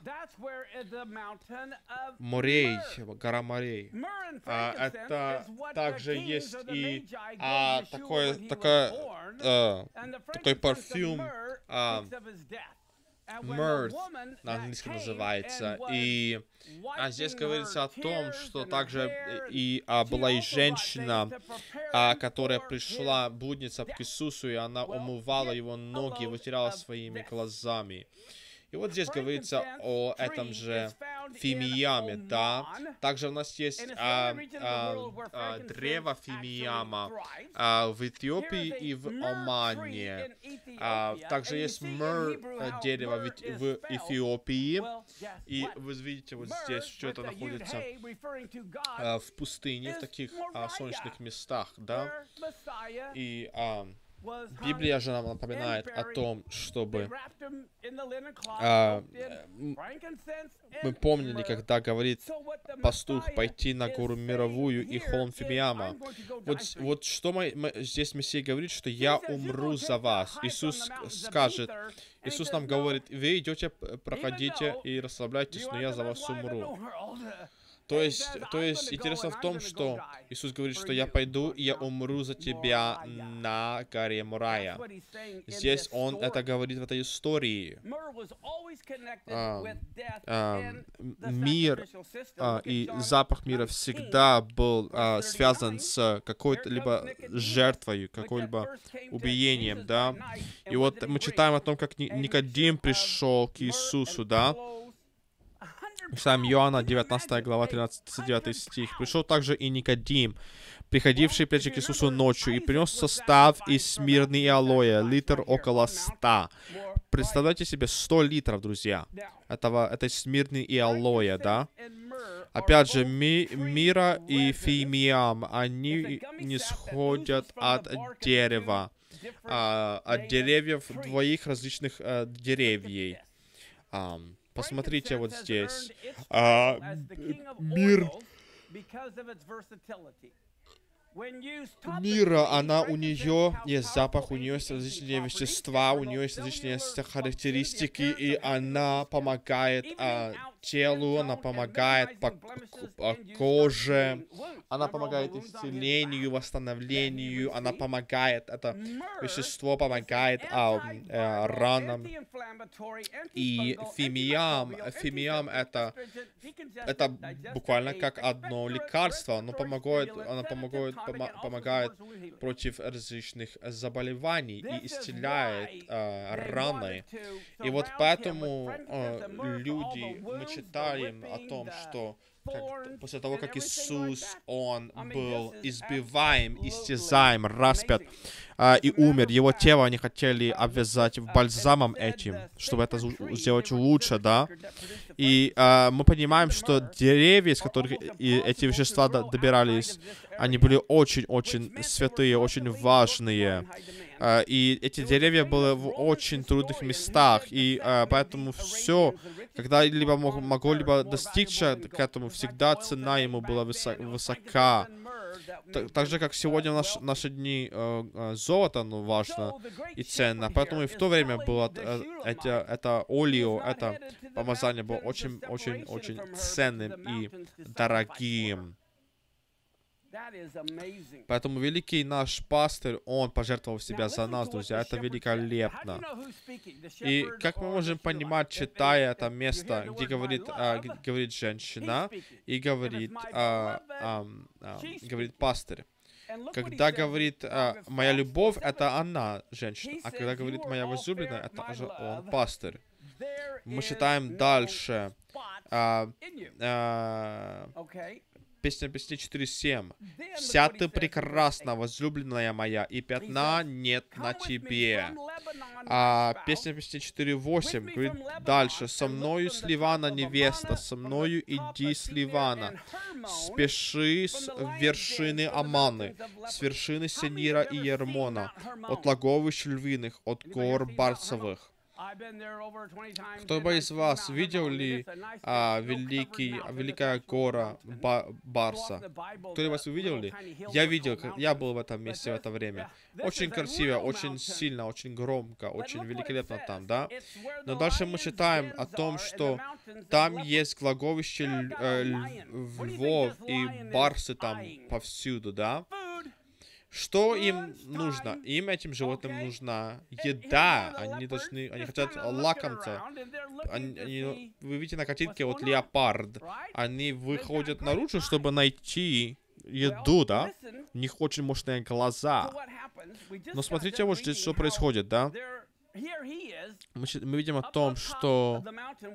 Гора морей. Это также есть и такой парфюм, Myrrh на английском называется. И здесь говорится о том, что также была и женщина, которая пришла, блудница к Иисусу, и она умывала его ноги, вытирала своими глазами. И вот здесь говорится о этом же фимиями, да. Также у нас есть древо фимияма в Эфиопии и в Омане. Также есть дерево в Эфиопии. И вы видите вот здесь, что это находится в пустыне, в таких солнечных местах, да. И Библия же нам напоминает о том, чтобы мы помнили, когда говорит пастух пойти на гору мировую и холм Фимияма. Вот что здесь Мессия говорит, что я умру за вас. Иисус скажет, Иисус нам говорит, вы идете, проходите и расслабляйтесь, но я за вас умру. То есть интересно в том, что Иисус говорит, что я пойду и я умру за тебя на горе Мория. Здесь Он это говорит в этой истории. Мир и запах мира всегда был связан с какой-либо жертвой, какой-либо убиением, да. И вот мы читаем о том, как Никодим пришел к Иисусу, да. Читаем Иоанна, 19 глава, 13-9 стих. «Пришел также и Никодим, приходивший прежде к Иисусу ночью, и принес состав из смирны и алоэ, литр около 100». Представляете себе 100 литров, друзья, этой смирны и алоэ, да? Опять же, мира и фимиам, они не сходят от дерева, от деревьев, двоих различных деревьев. Посмотрите вот здесь. Мира, она у нее есть запах, у нее есть различные вещества, у нее есть различные характеристики, и она помогает телу, она помогает коже, она помогает исцелению, восстановлению, она помогает, это вещество помогает ранам. И фимиам это буквально как одно лекарство, оно помогает против различных заболеваний и исцеляет раны. И вот поэтому люди, мы читаем о том, что после того, как Иисус, Он был избиваем, истязаем, распят и умер, Его тело они хотели обвязать бальзамом этим, чтобы это сделать лучше, да. И мы понимаем, что деревья, из которых эти вещества добирались, они были очень-очень святые, очень важные. И эти деревья были в очень трудных местах, и поэтому все, когда-либо могло-либо достичь к этому, всегда цена ему была высока. Так же, как сегодня в наши дни золото, важно и ценно. Поэтому и в то время было это олео, это помазание было очень-очень-очень ценным и дорогим. Поэтому великий наш пастырь, он пожертвовал себя за нас, друзья. Это великолепно. И как мы можем понимать, читая это место, где говорит женщина и говорит пастырь. Когда говорит «моя любовь», это она, женщина. А когда говорит «моя возлюбленная», это же он, пастырь. Мы читаем дальше. Песня 4:7. «Вся ты прекрасна, возлюбленная моя, и пятна нет на тебе». Песня 4:8 говорит дальше. «Со мною с Ливана невеста, со мною иди с Ливана, спеши с вершины Аманы, с вершины Сенира и Ермона, от логовищ львиных, от гор барсовых». Кто-то из вас видел ли великая гора Барса? Кто из вас увидел ли? Я видел, я был в этом месте в это время. Очень красиво, очень сильно, очень громко, очень великолепно там, да? Но дальше мы читаем о том, что там есть глаголище львов и барсы там повсюду, да? Что им нужно? Им, этим животным, нужна еда. Они хотят лакомца. Вы видите на картинке вот леопард. Они выходят наружу, чтобы найти еду, да? У них очень мощные глаза. Но смотрите вот здесь, что происходит, да? мы видим о том, что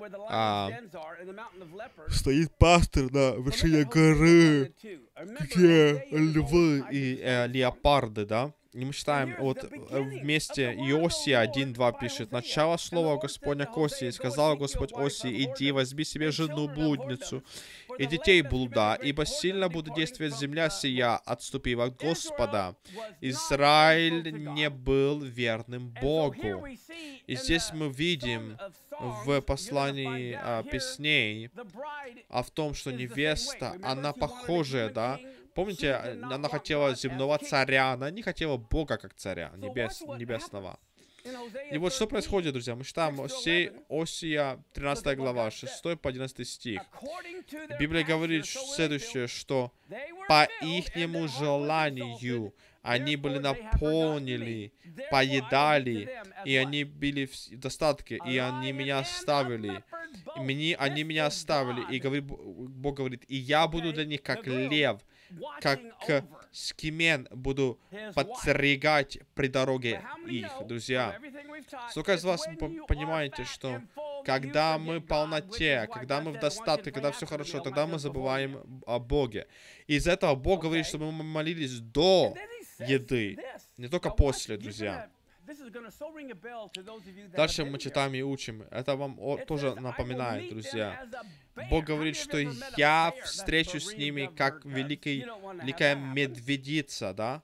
стоит пастырь на вершине горы, где львы и леопарды, да? И мы читаем, вот вместе Иосия 1:2 пишет: «Начало слова Господня к Осии, сказал Господь Осии: иди, возьми себе жену блудницу и детей блуда, ибо сильно будет действовать земля сия, отступив от Господа». Израиль не был верным Богу. И здесь мы видим в послании песней в том, что невеста, она похожая, да? Помните, она хотела земного царя, она не хотела Бога как царя небесного. И вот что происходит, друзья. Мы читаем Осия 13 глава, 6 по 11 стих. Библия говорит следующее, что по ихнему желанию они были наполнены, поедали, и они были в достатке, и они меня оставили. Они меня оставили, и Бог говорит: и я буду для них как лев, как скимен буду подстерегать при дороге их, друзья. Сколько из вас понимаете, что когда мы в полноте, когда мы в достатке, когда все хорошо, тогда мы забываем о Боге. И из-за этого Бог говорит, чтобы мы молились до еды, не только после, друзья. Дальше мы читаем и учим. Это вам тоже напоминает, друзья. Бог говорит, что я встречусь с ними, как великая медведица, да?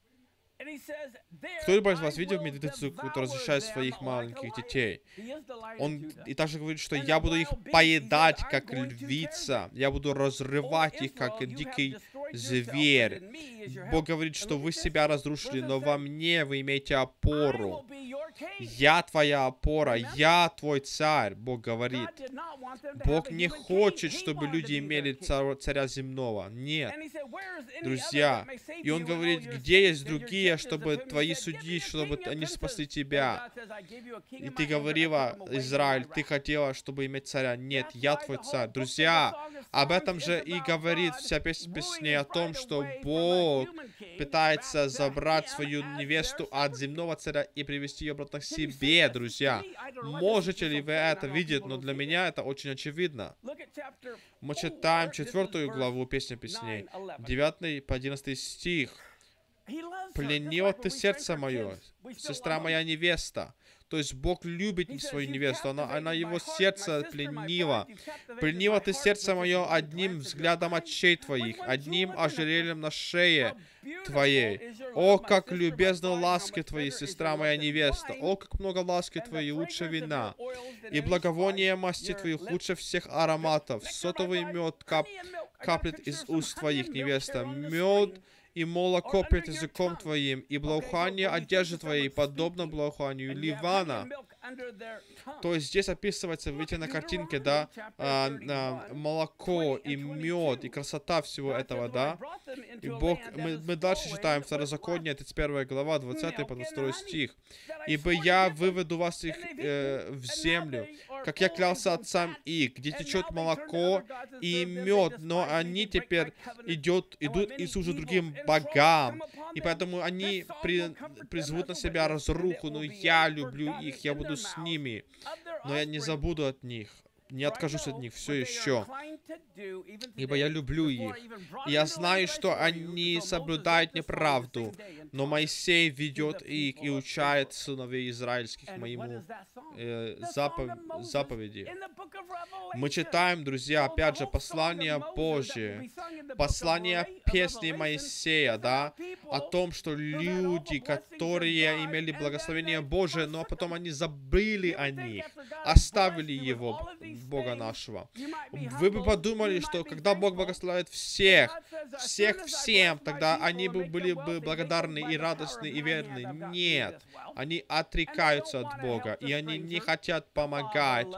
Кто-либо из вас видел медведицу, которая защищает своих маленьких детей? Он и также говорит, что я буду их поедать, как львица. Я буду разрывать их, как дикий зверь. Бог говорит, что вы себя разрушили, но во мне вы имеете опору. Я твоя опора, я твой царь, Бог говорит. Бог не хочет, чтобы люди имели царя земного. Нет. Друзья, и Он говорит: где есть другие, чтобы твои судьи, чтобы они спасли тебя? И ты говорила, Израиль, ты хотела, чтобы иметь царя. Нет, я твой царь. Друзья, об этом же и говорит вся песня песней, о том, что Бог пытается забрать свою невесту от земного царя и привести ее обратно к себе, друзья. Можете ли вы это видеть? Но для меня это очень очевидно. Мы читаем 4 главу песни песней, 9 по 11 стих. «Пленила ты сердце мое, сестра моя невеста». То есть Бог любит свою невесту, она его сердце пленила. «Пленила ты сердце мое одним взглядом очей твоих, одним ожерельем на шее твоей. О, как любезны ласки твои, сестра моя невеста! О, как много ласки твоей, лучше вина! И благовоние масти твоих лучше всех ароматов. Сотовый мед каплет из уст твоих, невеста. Мед и молоко пред языком твоим, и благоухание одежды твоей, подобно благоуханию Ливана». То есть здесь описывается, видите, на картинке, да, молоко и мед, и красота всего этого, да. И Бог, мы дальше читаем Второзаконие, 31 глава, 20 по 22 стих. «Ибо я выведу вас их в землю, как я клялся отцам их, где течет молоко и мед, но они теперь идут и служат другим богам, и поэтому они призовут на себя разруху, но я люблю их, я буду с ними, но я не забуду от них, не откажусь от них все еще, ибо я люблю их. И я знаю, что они соблюдают неправду, но Моисей ведет их и учает сыновей израильских моему заповеди». Мы читаем, друзья, опять же, послание Божие, послание песни Моисея, да, о том, что люди, которые имели благословение Божие, но потом они забыли о них, оставили его, Бога нашего. Вы бы подумали, что когда Бог благословляет всем, тогда они были бы благодарны и радостны и верны. Нет, они отрекаются от Бога, и они не хотят помогать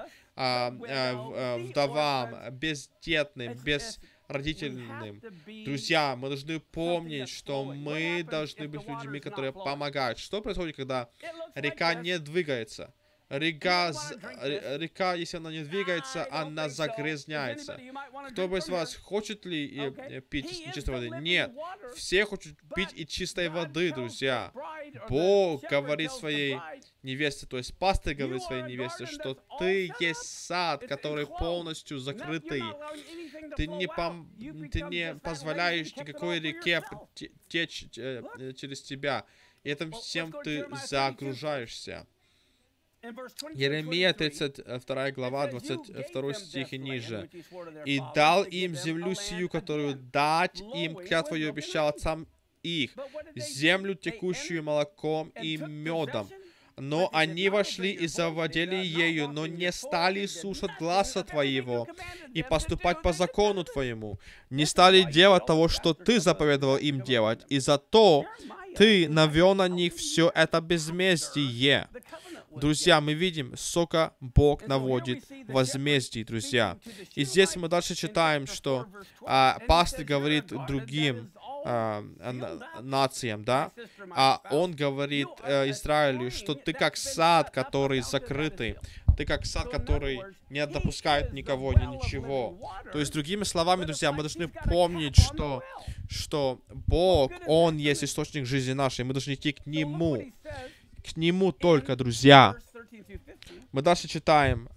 вдовам, бездетным, безродительным. Друзья, мы должны помнить, что мы должны быть людьми, которые помогают. Что происходит, когда река не двигается? Река, если она не двигается, она загрязняется. Кто бы из вас хочет ли пить из нечистой воды? Нет. Все хотят пить из чистой воды, друзья. Бог говорит своей невесте, то есть пастырь говорит своей невесте, что ты есть сад, который полностью закрытый. Ты не позволяешь никакой реке течь через тебя. И этим всем ты загружаешься. Еремия 32 глава, 22 стих и ниже. «И дал им землю сию, которую дать им клятвою обещал отцам их, землю, текущую молоком и медом. Но они вошли и завладели ею, но не стали слушать гласа твоего и поступать по закону твоему, не стали делать того, что ты заповедовал им делать, и зато ты навел на них все это безмездие». Друзья, мы видим, сколько Бог наводит возмездий, друзья. И здесь мы дальше читаем, что пастырь говорит другим нациям, да, а он говорит Израилю, что ты как сад, который закрытый, ты как сад, который не допускает никого, ни ничего. То есть, другими словами, друзья, мы должны помнить, что Бог, Он есть источник жизни нашей, мы должны идти к Нему только, друзья. Мы дальше читаем.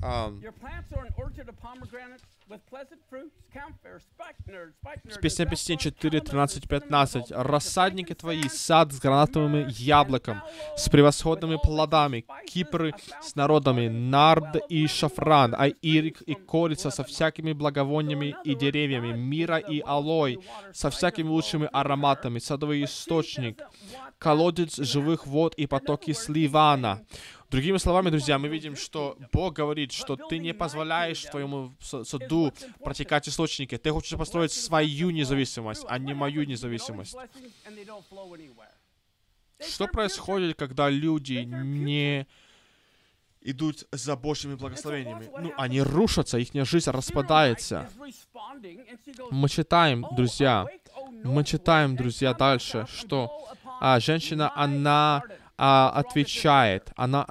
Песня песней 4, 13, 15. «Рассадники твои, сад с гранатовым яблоком, с превосходными плодами, кипры с народами, нард и шафран, аирик и корица со всякими благовониями и деревьями, мира и алой, со всякими лучшими ароматами, садовый источник, колодец живых вод и потоки с Ливана». Другими словами, друзья, мы видим, что Бог говорит, что ты не позволяешь твоему саду протекать источники. Ты хочешь построить свою независимость, а не мою независимость. Что происходит, когда люди не идут за Божьими благословениями? Ну, они рушатся, их жизнь распадается. Мы читаем, друзья, дальше, что женщина, она отвечает,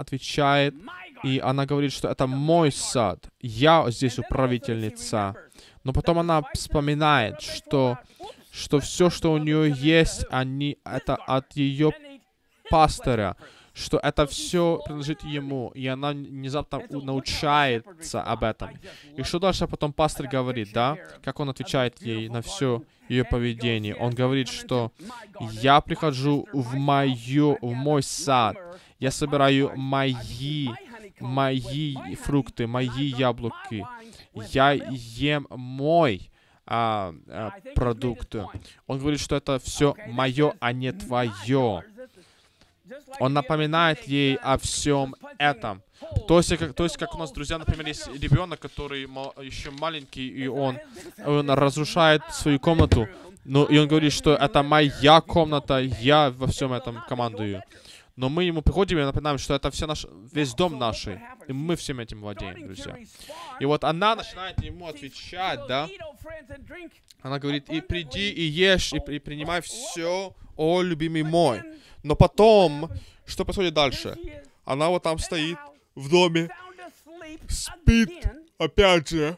и она говорит, что это мой сад, я здесь управительница. Но потом она вспоминает, что все, что у нее есть, это от ее пастыря, что это все принадлежит ему, и она внезапно научается об этом. И что дальше потом пастырь говорит, да? Как он отвечает ей на все ее поведение? Он говорит, что я прихожу в мой сад, я собираю мои фрукты, мои яблоки, я ем мой продукт. Он говорит, что это все мое, а не твое. Он напоминает ей о всем этом. То есть, как у нас, друзья, например, есть ребенок, который еще маленький, и он разрушает свою комнату, и он говорит, что это моя комната, я во всем этом командую. Но мы ему приходим и напоминаем, что это весь дом наш, и мы всем этим владеем, друзья. И вот она начинает ему отвечать, да? Она говорит, и приди, и ешь, и принимай все, о, любимый мой. Но потом, что происходит дальше? Она вот там стоит в доме, спит, опять же.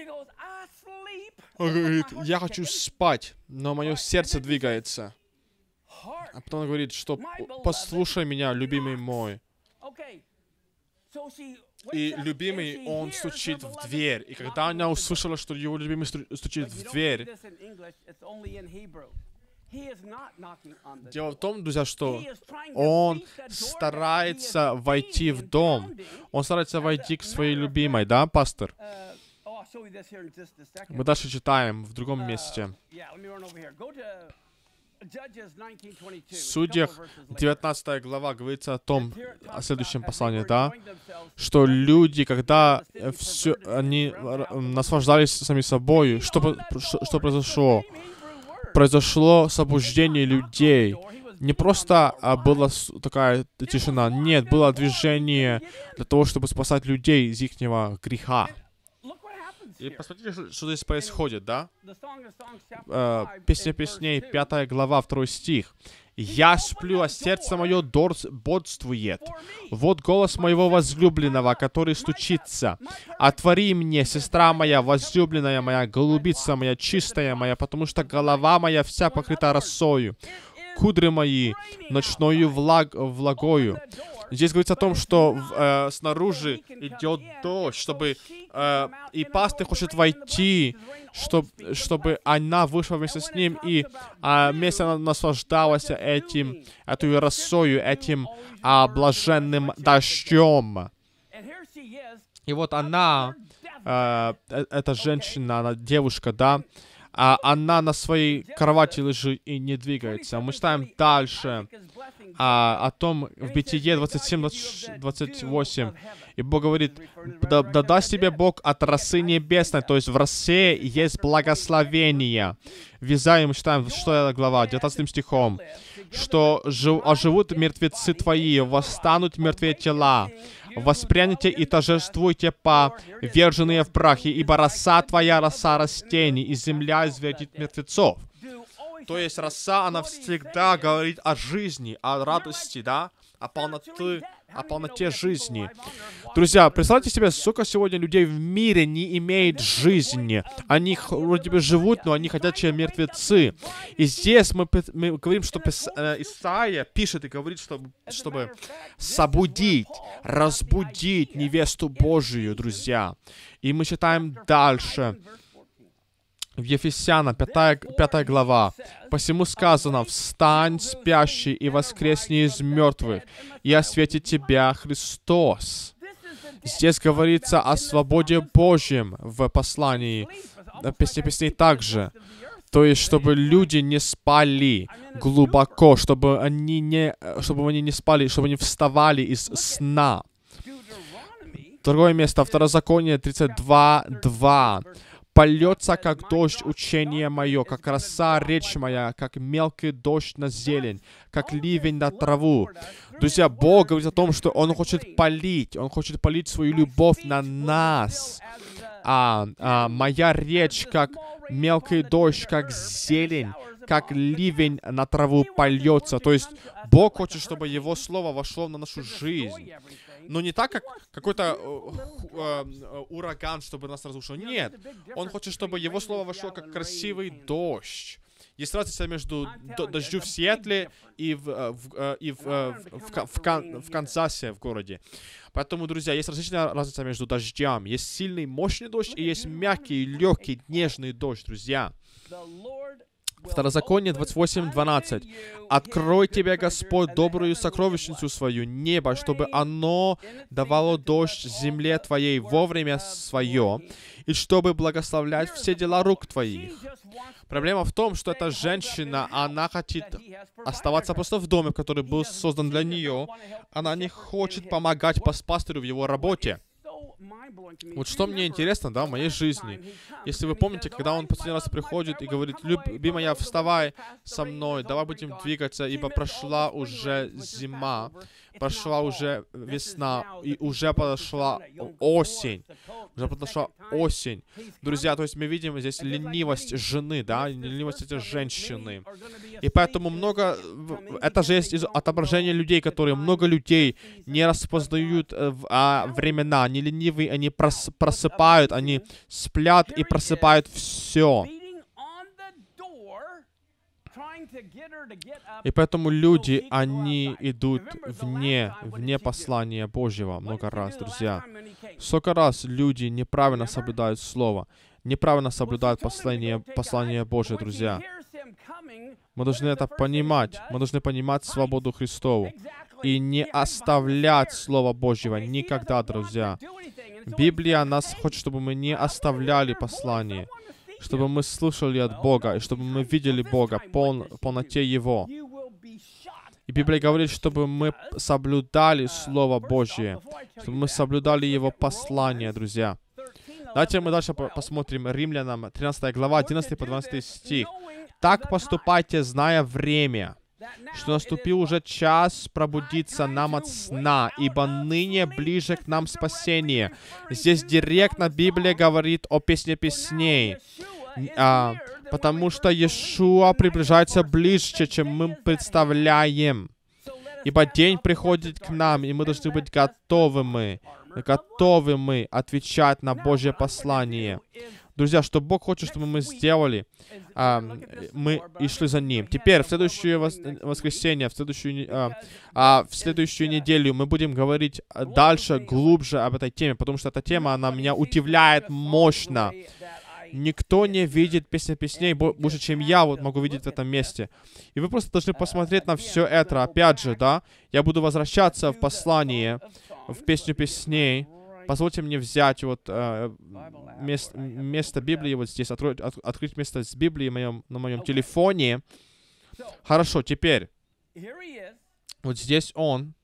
Она говорит, я хочу спать, но мое сердце двигается. А потом она говорит, что послушай меня, любимый мой. И любимый, он стучит в дверь. И когда она услышала, что его любимый стучит в дверь, дело в том, друзья, что он старается войти в дом. Он старается войти к своей любимой, да, пастор? Мы дальше читаем в другом месте. В Судьях 19 глава говорится о следующем послании, да, что люди, когда они наслаждались сами собой, что произошло? Произошло собуждение людей. Не просто была такая тишина, нет, было движение для того, чтобы спасать людей из их греха. И посмотрите, что здесь происходит, да? Песня песней, 5 глава, 2 стих. «Я сплю, а сердце мое бодствует. Вот голос моего возлюбленного, который стучится. Отвори мне, сестра моя, возлюбленная моя, голубица моя, чистая моя, потому что голова моя вся покрыта росою, кудры мои ночною влагою. Здесь говорится о том, что снаружи идет дождь, чтобы и пастырь хочет войти, чтобы она вышла вместе с ним, и вместе она наслаждалась этой росою, этим блаженным дождем. И вот она, эта женщина, она девушка, да, она на своей кровати лежит и не двигается. Мы читаем дальше о том, в Бытие 27-28. И Бог говорит: да даст тебе Бог от росы небесной, то есть в росе есть благословение. В Исаии мы читаем 6 глава, 19 стихом, что оживут мертвецы твои, восстанут мертвые тела. Воспряните и торжествуйте, поверженные в прахе, ибо роса твоя, роса растений, и земля изведет мертвецов. То есть роса, она всегда говорит о жизни, о радости, да, о полноте жизни. Друзья, представьте себе, сколько сегодня людей в мире не имеет жизни. Они вроде бы живут, но они ходячие мертвецы. И здесь мы говорим, что Исаия пишет и говорит, чтобы собудить, разбудить невесту Божию, друзья. И мы читаем дальше. В Ефесянам 5 глава. «Посему сказано: встань, спящий, и воскресни из мертвых, и осветит тебя Христос». Здесь говорится о свободе Божьем в послании, в Песне Песней также. То есть, чтобы люди не спали глубоко, чтобы они не спали, чтобы они вставали из сна. Другое место, Второзаконие 32:2. «Польется, как дождь, учение мое, как роса, речь моя, как мелкий дождь на зелень, как ливень на траву». Друзья, Бог говорит о том, что Он хочет полить свою любовь на нас. Моя речь, как мелкий дождь, как зелень, как ливень на траву польется. То есть Бог хочет, чтобы Его Слово вошло на нашу жизнь. Но не так, как какой-то ураган, чтобы нас разрушил. Нет. Он хочет, чтобы Его Слово вошло, как красивый дождь. Есть разница между дождем в Сиэтле и в Канзасе, в городе. Поэтому, друзья, есть разница между дождем. Есть сильный, мощный дождь, и есть мягкий, легкий, нежный дождь, друзья. Второзаконие 28:12. «Открой тебе, Господь, добрую сокровищницу свою, небо, чтобы оно давало дождь земле твоей вовремя свое, и чтобы благословлять все дела рук твоих». Проблема в том, что эта женщина, она хочет оставаться просто в доме, который был создан для нее. Она не хочет помогать пастырю в его работе. Вот что мне интересно, да, в моей жизни. Если вы помните, когда он последний раз приходит и говорит: «Любимая, вставай со мной, давай будем двигаться, ибо прошла уже зима, прошла уже весна, и уже подошла осень». Уже подошла осень. Друзья, то есть мы видим здесь ленивость жены, да, ленивость этой женщины. И поэтому это же есть отображение людей, много людей не распознают времена, они ленивые, они просыпают, они сплят и просыпают все. И поэтому люди, они идут вне послания Божьего много раз, друзья. Сколько раз люди неправильно соблюдают Слово, неправильно соблюдают послание Божие, друзья. Мы должны это понимать. Мы должны понимать свободу Христову и не оставлять Слово Божьего никогда, друзья. Библия нас хочет, чтобы мы не оставляли послание, чтобы мы слушали от Бога, и чтобы мы видели Бога в полноте Его. И Библия говорит, чтобы мы соблюдали Слово Божье, чтобы мы соблюдали Его послание, друзья. Давайте мы дальше посмотрим Римлянам 13 глава, 11 по 12 стих. «Так поступайте, зная время, что наступил уже час пробудиться нам от сна, ибо ныне ближе к нам спасение». Здесь директно Библия говорит о Песне Песней, потому что Иешуа приближается ближе, чем мы представляем. Ибо день приходит к нам, и мы должны быть готовыми отвечать на Божье послание. Друзья, что Бог хочет, чтобы мы сделали, мы и шли за Ним. Теперь, в следующее воскресенье, в следующую неделю мы будем говорить дальше, глубже об этой теме, потому что эта тема, она меня удивляет мощно. Никто не видит Песня песней больше, чем я вот могу видеть в этом месте. И вы просто должны посмотреть на все это. Опять же, да, я буду возвращаться в послание, в Песню песней. Позвольте мне взять вот место Библии вот здесь, открыть место с Библией на моем телефоне. Хорошо, теперь. Вот здесь он.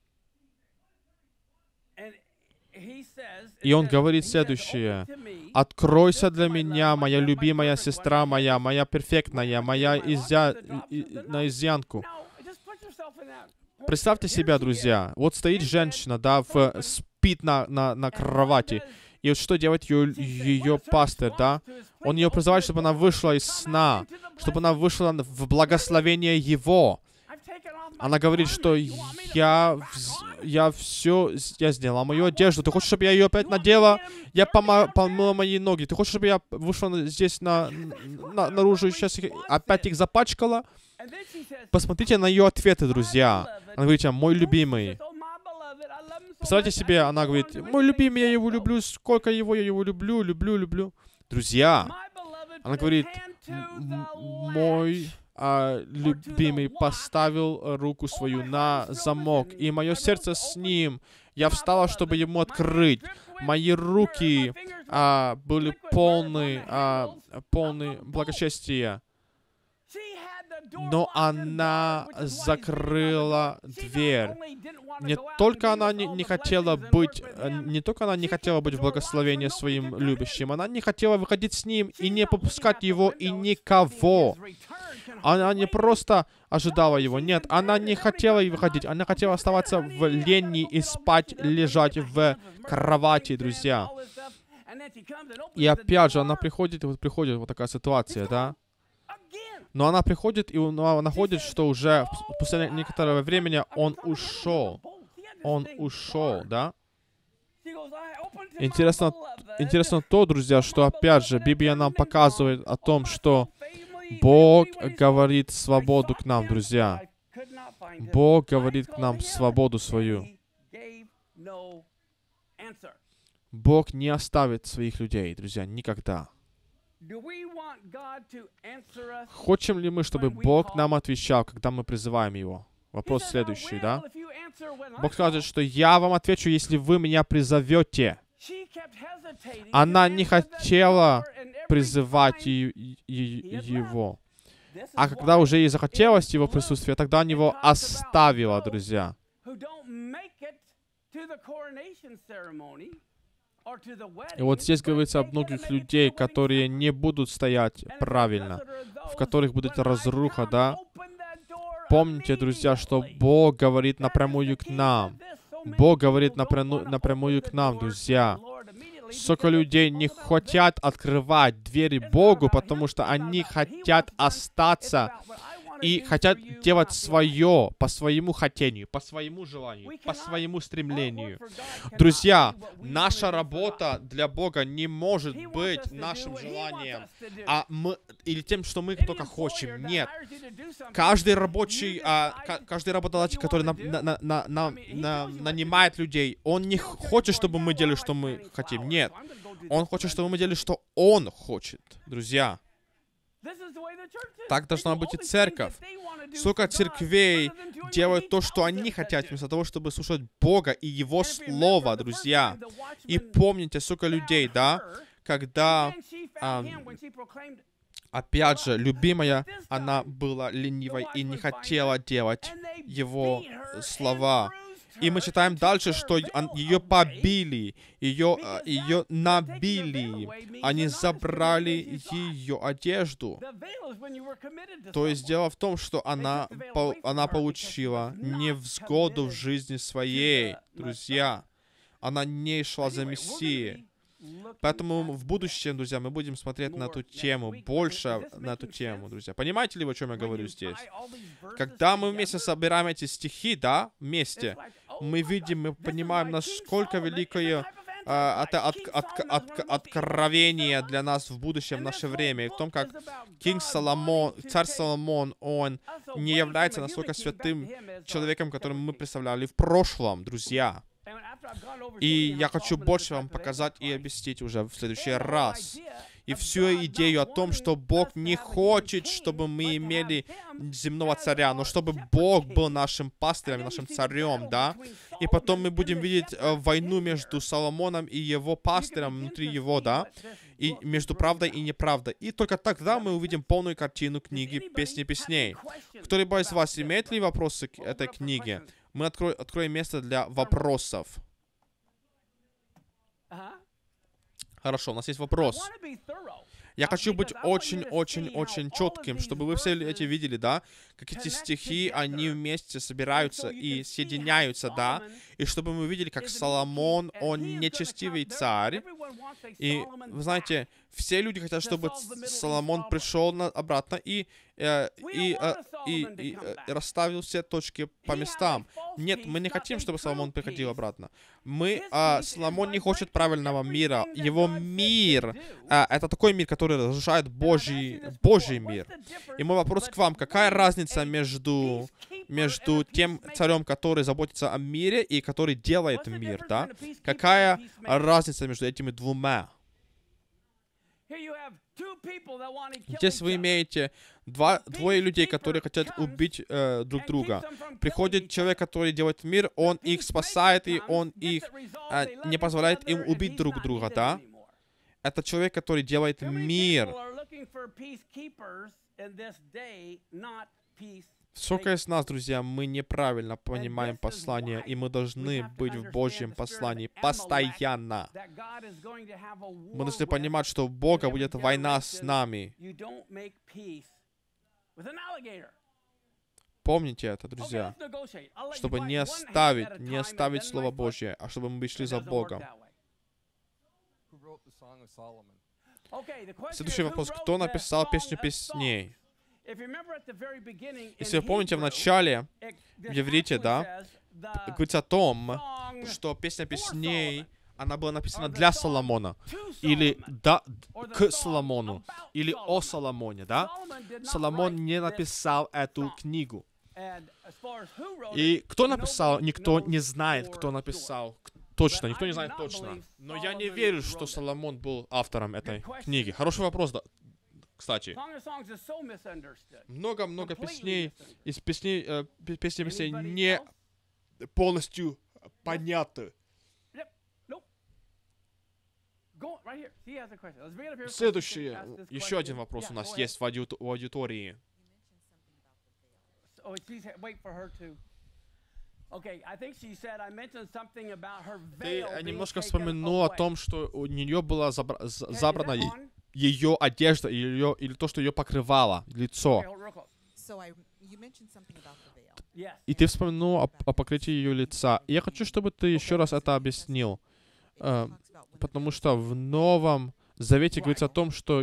И он говорит следующее. «Откройся для меня, моя любимая сестра моя перфектная, моя на изъянку». Представьте себя, друзья. Вот стоит женщина, да, спит на кровати. И вот что делает ее пастырь, да? Он ее призывает, чтобы она вышла из сна, чтобы она вышла в благословение его. Она говорит, что я сделала мою одежду. Ты хочешь, чтобы я ее опять надела? Я помыла мои ноги. Ты хочешь, чтобы я вышла здесь наружу и сейчас опять их запачкала? Посмотрите на ее ответы, друзья. Она говорит, мой любимый. Представьте себе, она говорит, мой любимый, я его люблю, сколько я его люблю. Друзья, она говорит, мой любимый поставил руку свою на замок, и мое сердце с ним. Я встала, чтобы ему открыть. Мои руки были полны благочестия. Но она закрыла дверь. Не только она не хотела быть в благословении своим любящим, она не хотела выходить с ним и не попускать его и никого. Она не просто ожидала его, нет, она не хотела выходить, она хотела оставаться в лени и спать, лежать в кровати, друзья. И опять же, она приходит вот такая ситуация, да? Но она приходит и находит, что уже после некоторого времени он ушел. Он ушел, да? Интересно то, друзья, что опять же Библия нам показывает о том, что Бог говорит свободу к нам, друзья. Бог говорит к нам свободу свою. Бог не оставит своих людей, друзья, никогда. Хотим ли мы, чтобы Бог нам отвечал, когда мы призываем Его? Вопрос следующий, да? Бог скажет, что я вам отвечу, если вы меня призовете. Она не хотела призывать Его. А когда уже ей захотелось Его присутствие, тогда она Его оставила, друзья. И вот здесь говорится о многих людей, которые не будут стоять правильно, в которых будет разруха, да? Помните, друзья, что Бог говорит напрямую к нам. Бог говорит напрямую к нам, друзья. Сколько людей не хотят открывать двери Богу, потому что они хотят остаться и хотят делать свое по своему хотению, по своему желанию, по своему стремлению. Друзья, наша работа для Бога не может быть нашим желанием, или тем, что мы только хотим. Нет. Каждый работодатель, который нанимает людей, он не хочет, чтобы мы делали, что мы хотим. Нет. Он хочет, чтобы мы делали, что Он хочет, друзья. Так должна быть и церковь. Сколько церквей делают то, что они хотят, вместо того, чтобы слушать Бога и Его Слово, друзья. И помните, сколько людей, да, когда, опять же, любимая, она была ленивой и не хотела делать Его слова. И мы читаем дальше, что ее побили, ее набили, они забрали ее одежду. То есть дело в том, что она получила невзгоду в жизни своей, друзья. Она не шла за Мессией. Поэтому в будущем, друзья, мы будем смотреть на эту тему, больше на эту тему, друзья. Понимаете ли, о чем я говорю здесь? Когда мы вместе собираем эти стихи, да, вместе, мы видим, мы понимаем, насколько великое откровение для нас в будущем, в наше время. И в том, как царь Соломон, он не является настолько святым человеком, которым мы представляли в прошлом, друзья. И я хочу больше вам показать и объяснить уже в следующий раз. И всю идею о том, что Бог не хочет, чтобы мы имели земного царя, но чтобы Бог был нашим пастырем, нашим царем, да? И потом мы будем видеть войну между Соломоном и его пастырем внутри его, да? И между правдой и неправдой. И только тогда мы увидим полную картину книги «Песни песней». Кто-либо из вас имеет ли вопросы к этой книге? Мы откроем место для вопросов. Хорошо, у нас есть вопрос. Я хочу быть очень-очень-очень четким, чтобы вы все эти видели, да? Как эти стихи, они вместе собираются и соединяются, да? И чтобы мы видели, как Соломон, он нечестивый царь. И, вы знаете, все люди хотят, чтобы Соломон пришел обратно и расставил все точки по местам. Нет, мы не хотим, чтобы Соломон приходил обратно. Соломон не хочет правильного мира. Его мир, это такой мир, который разрушает Божий мир. И мой вопрос к вам, какая разница между тем царем, который заботится о мире, и который делает мир, да? Какая разница между этими двумя? Здесь вы имеете двое людей, которые хотят убить друг друга. Приходит человек, который делает мир, он их спасает, и он их не позволяет им убить друг друга, да? Это человек, который делает мир. Сколько из нас, друзья, мы неправильно понимаем послание, и мы должны быть в Божьем послании постоянно. Мы должны понимать, что у Бога будет война с нами. Помните это, друзья, чтобы не оставить Слово Божье, а чтобы мы шли за Богом. Следующий вопрос. Кто написал «Песню песней»? Если вы помните, в начале, в иврите, да, говорится о том, что «Песня песней», она была написана для Соломона, или к Соломону, или о Соломоне, да? Соломон не написал эту книгу. И кто написал, никто не знает, кто написал. Точно, никто не знает точно. Но я не верю, что Соломон был автором этой книги. Хороший вопрос, да. Кстати, много песней, из песни не полностью понятны. Следующий, еще один вопрос у нас есть в аудитории. Ты немножко вспомянул о том, что у нее была забрана ее одежда или то, что ее покрывало лицо. И ты вспомянул о покрытии ее лица. И я хочу, чтобы ты еще раз это объяснил. Потому что в Новом Завете говорится о том, что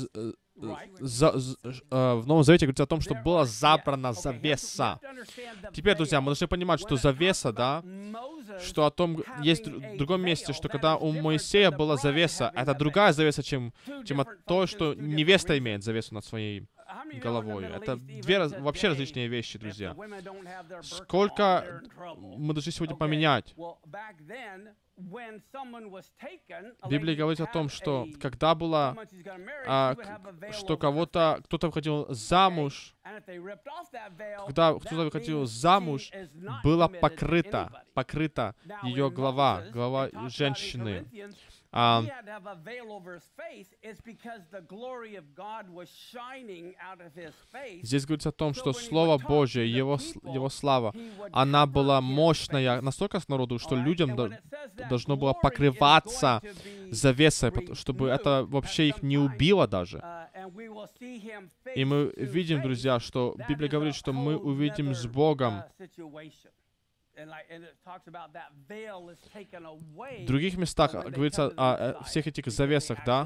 в Новом Завете говорится о том, что была забрана завеса. Теперь, друзья, мы должны понимать, что завеса, да, что о том есть в другом месте, что когда у Моисея была завеса, это другая завеса, чем то, что невеста имеет завесу над своей головой. Это две вообще различные вещи, друзья. Сколько мы должны сегодня поменять? Библия говорит о том, что когда было, что кто-то выходил замуж, когда кто-то выходил замуж, была покрыта ее голова женщины. Здесь говорится о том, что Слово Божье, Его слава, она была мощная настолько к народу, что людям должно было покрываться завесой, чтобы это вообще их не убило даже. И мы видим, друзья, что Библия говорит, что мы увидим с Богом. В других местах говорится о всех этих завесах, да?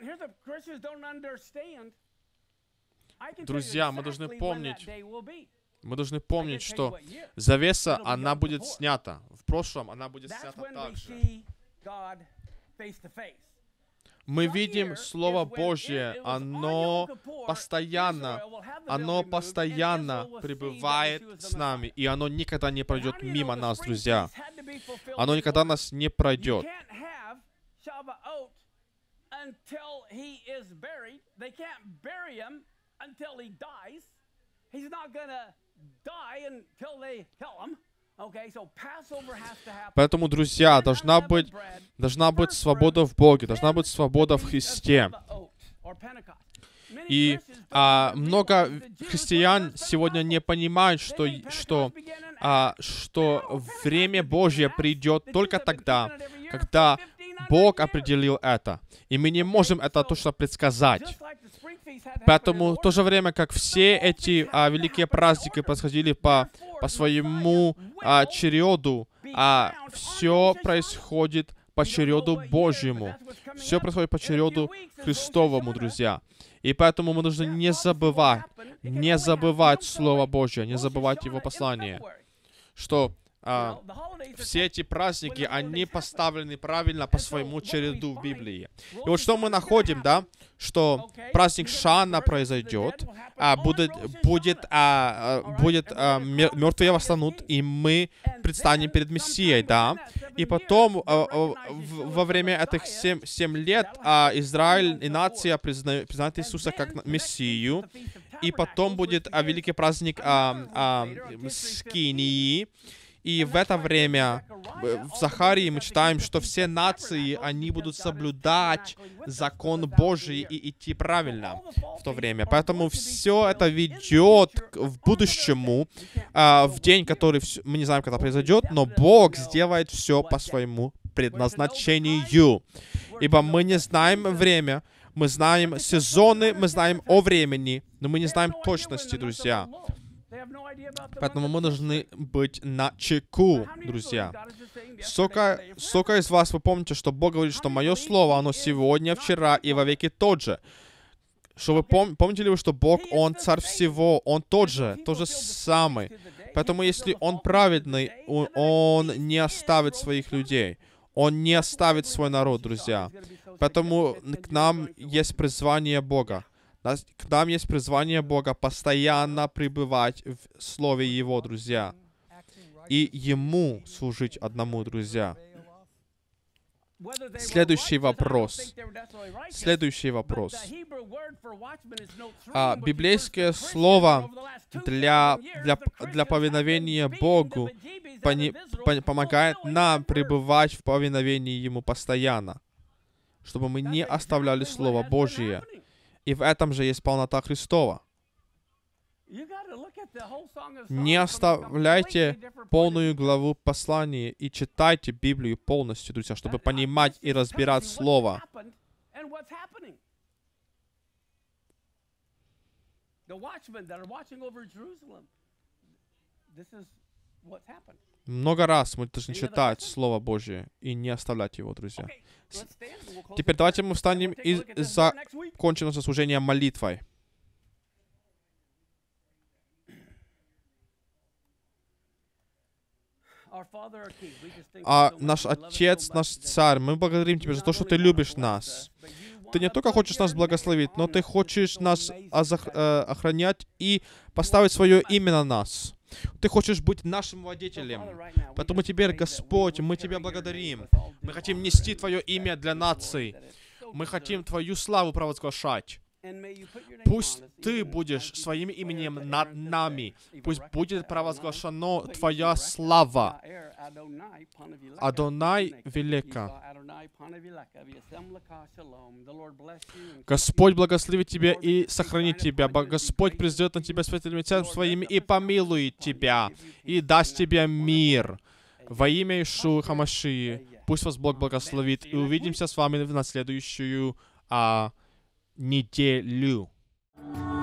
Друзья, мы должны помнить, Мы должны помнить, что завеса, она будет снята. В прошлом она будет снята также. Мы видим Слово Божье, оно постоянно пребывает с нами, и оно никогда не пройдет мимо нас, друзья. Оно никогда нас не пройдет. Поэтому, друзья, должна быть свобода в Боге, должна быть свобода в Христе. И много христиан сегодня не понимают, что время Божье придет только тогда, когда Бог определил это. И мы не можем это точно предсказать. Поэтому в то же время, как все эти великие праздники происходили по своему череду, все происходит по череду Божьему. Все происходит по череду Христовому, друзья. И поэтому мы должны не забывать Слово Божье, не забывать Его послание, что все эти праздники, они поставлены правильно по своему череду в Библии. И вот что мы находим, да, что праздник Шана произойдет, мертвые восстанут, и мы предстанем перед Мессией, да. И потом, во время этих 7 лет, Израиль и нация признают Иисуса как Мессию, и потом будет великий праздник Скинии. И в это время в Захарии мы читаем, что все нации, они будут соблюдать закон Божий и идти правильно в то время. Поэтому все это ведет в будущему, в день, который мы не знаем, когда произойдет, но Бог сделает все по своему предназначению. Ибо мы не знаем время, мы знаем сезоны, мы знаем о времени, но мы не знаем точности, друзья. Поэтому мы должны быть начеку, друзья. Сколько из вас вы помните, что Бог говорит, что мое слово, оно сегодня, вчера и во веки тот же. Что вы помните ли вы, что Бог, Он царь всего, Он тот же самый. Поэтому если Он праведный, Он не оставит своих людей. Он не оставит свой народ, друзья. Поэтому к нам есть призвание Бога. К нам есть призвание Бога постоянно пребывать в Слове Его, друзья. И Ему служить одному, друзья. Следующий вопрос. Библейское слово для повиновения Богу помогает нам пребывать в повиновении Ему постоянно, чтобы мы не оставляли Слово Божие. И в этом же есть полнота Христова. Не оставляйте полную главу послания и читайте Библию полностью, друзья, чтобы понимать и разбирать Слово. Много раз мы должны читать Слово Божье и не оставлять его, друзья. Теперь давайте мы встанем и закончим наше служение молитвой. Наш Отец, наш Царь, мы благодарим Тебя за то, что Ты любишь нас. Ты не только хочешь нас благословить, но Ты хочешь нас охранять и поставить свое имя на нас. Ты хочешь быть нашим владетелем. Поэтому теперь, Господь, мы Тебя благодарим. Мы хотим нести Твое имя для наций. Мы хотим Твою славу провозглашать. Пусть Ты будешь своим именем над нами. Пусть будет провозглашена Твоя слава. Адонай велика. Господь благословит тебя и сохранит тебя. Господь призовет на тебя святыми царством своими и помилует тебя, и даст тебе мир. Во имя Иешуа Хамашии. Пусть вас Бог благословит. И увидимся с вами на следующую неделю.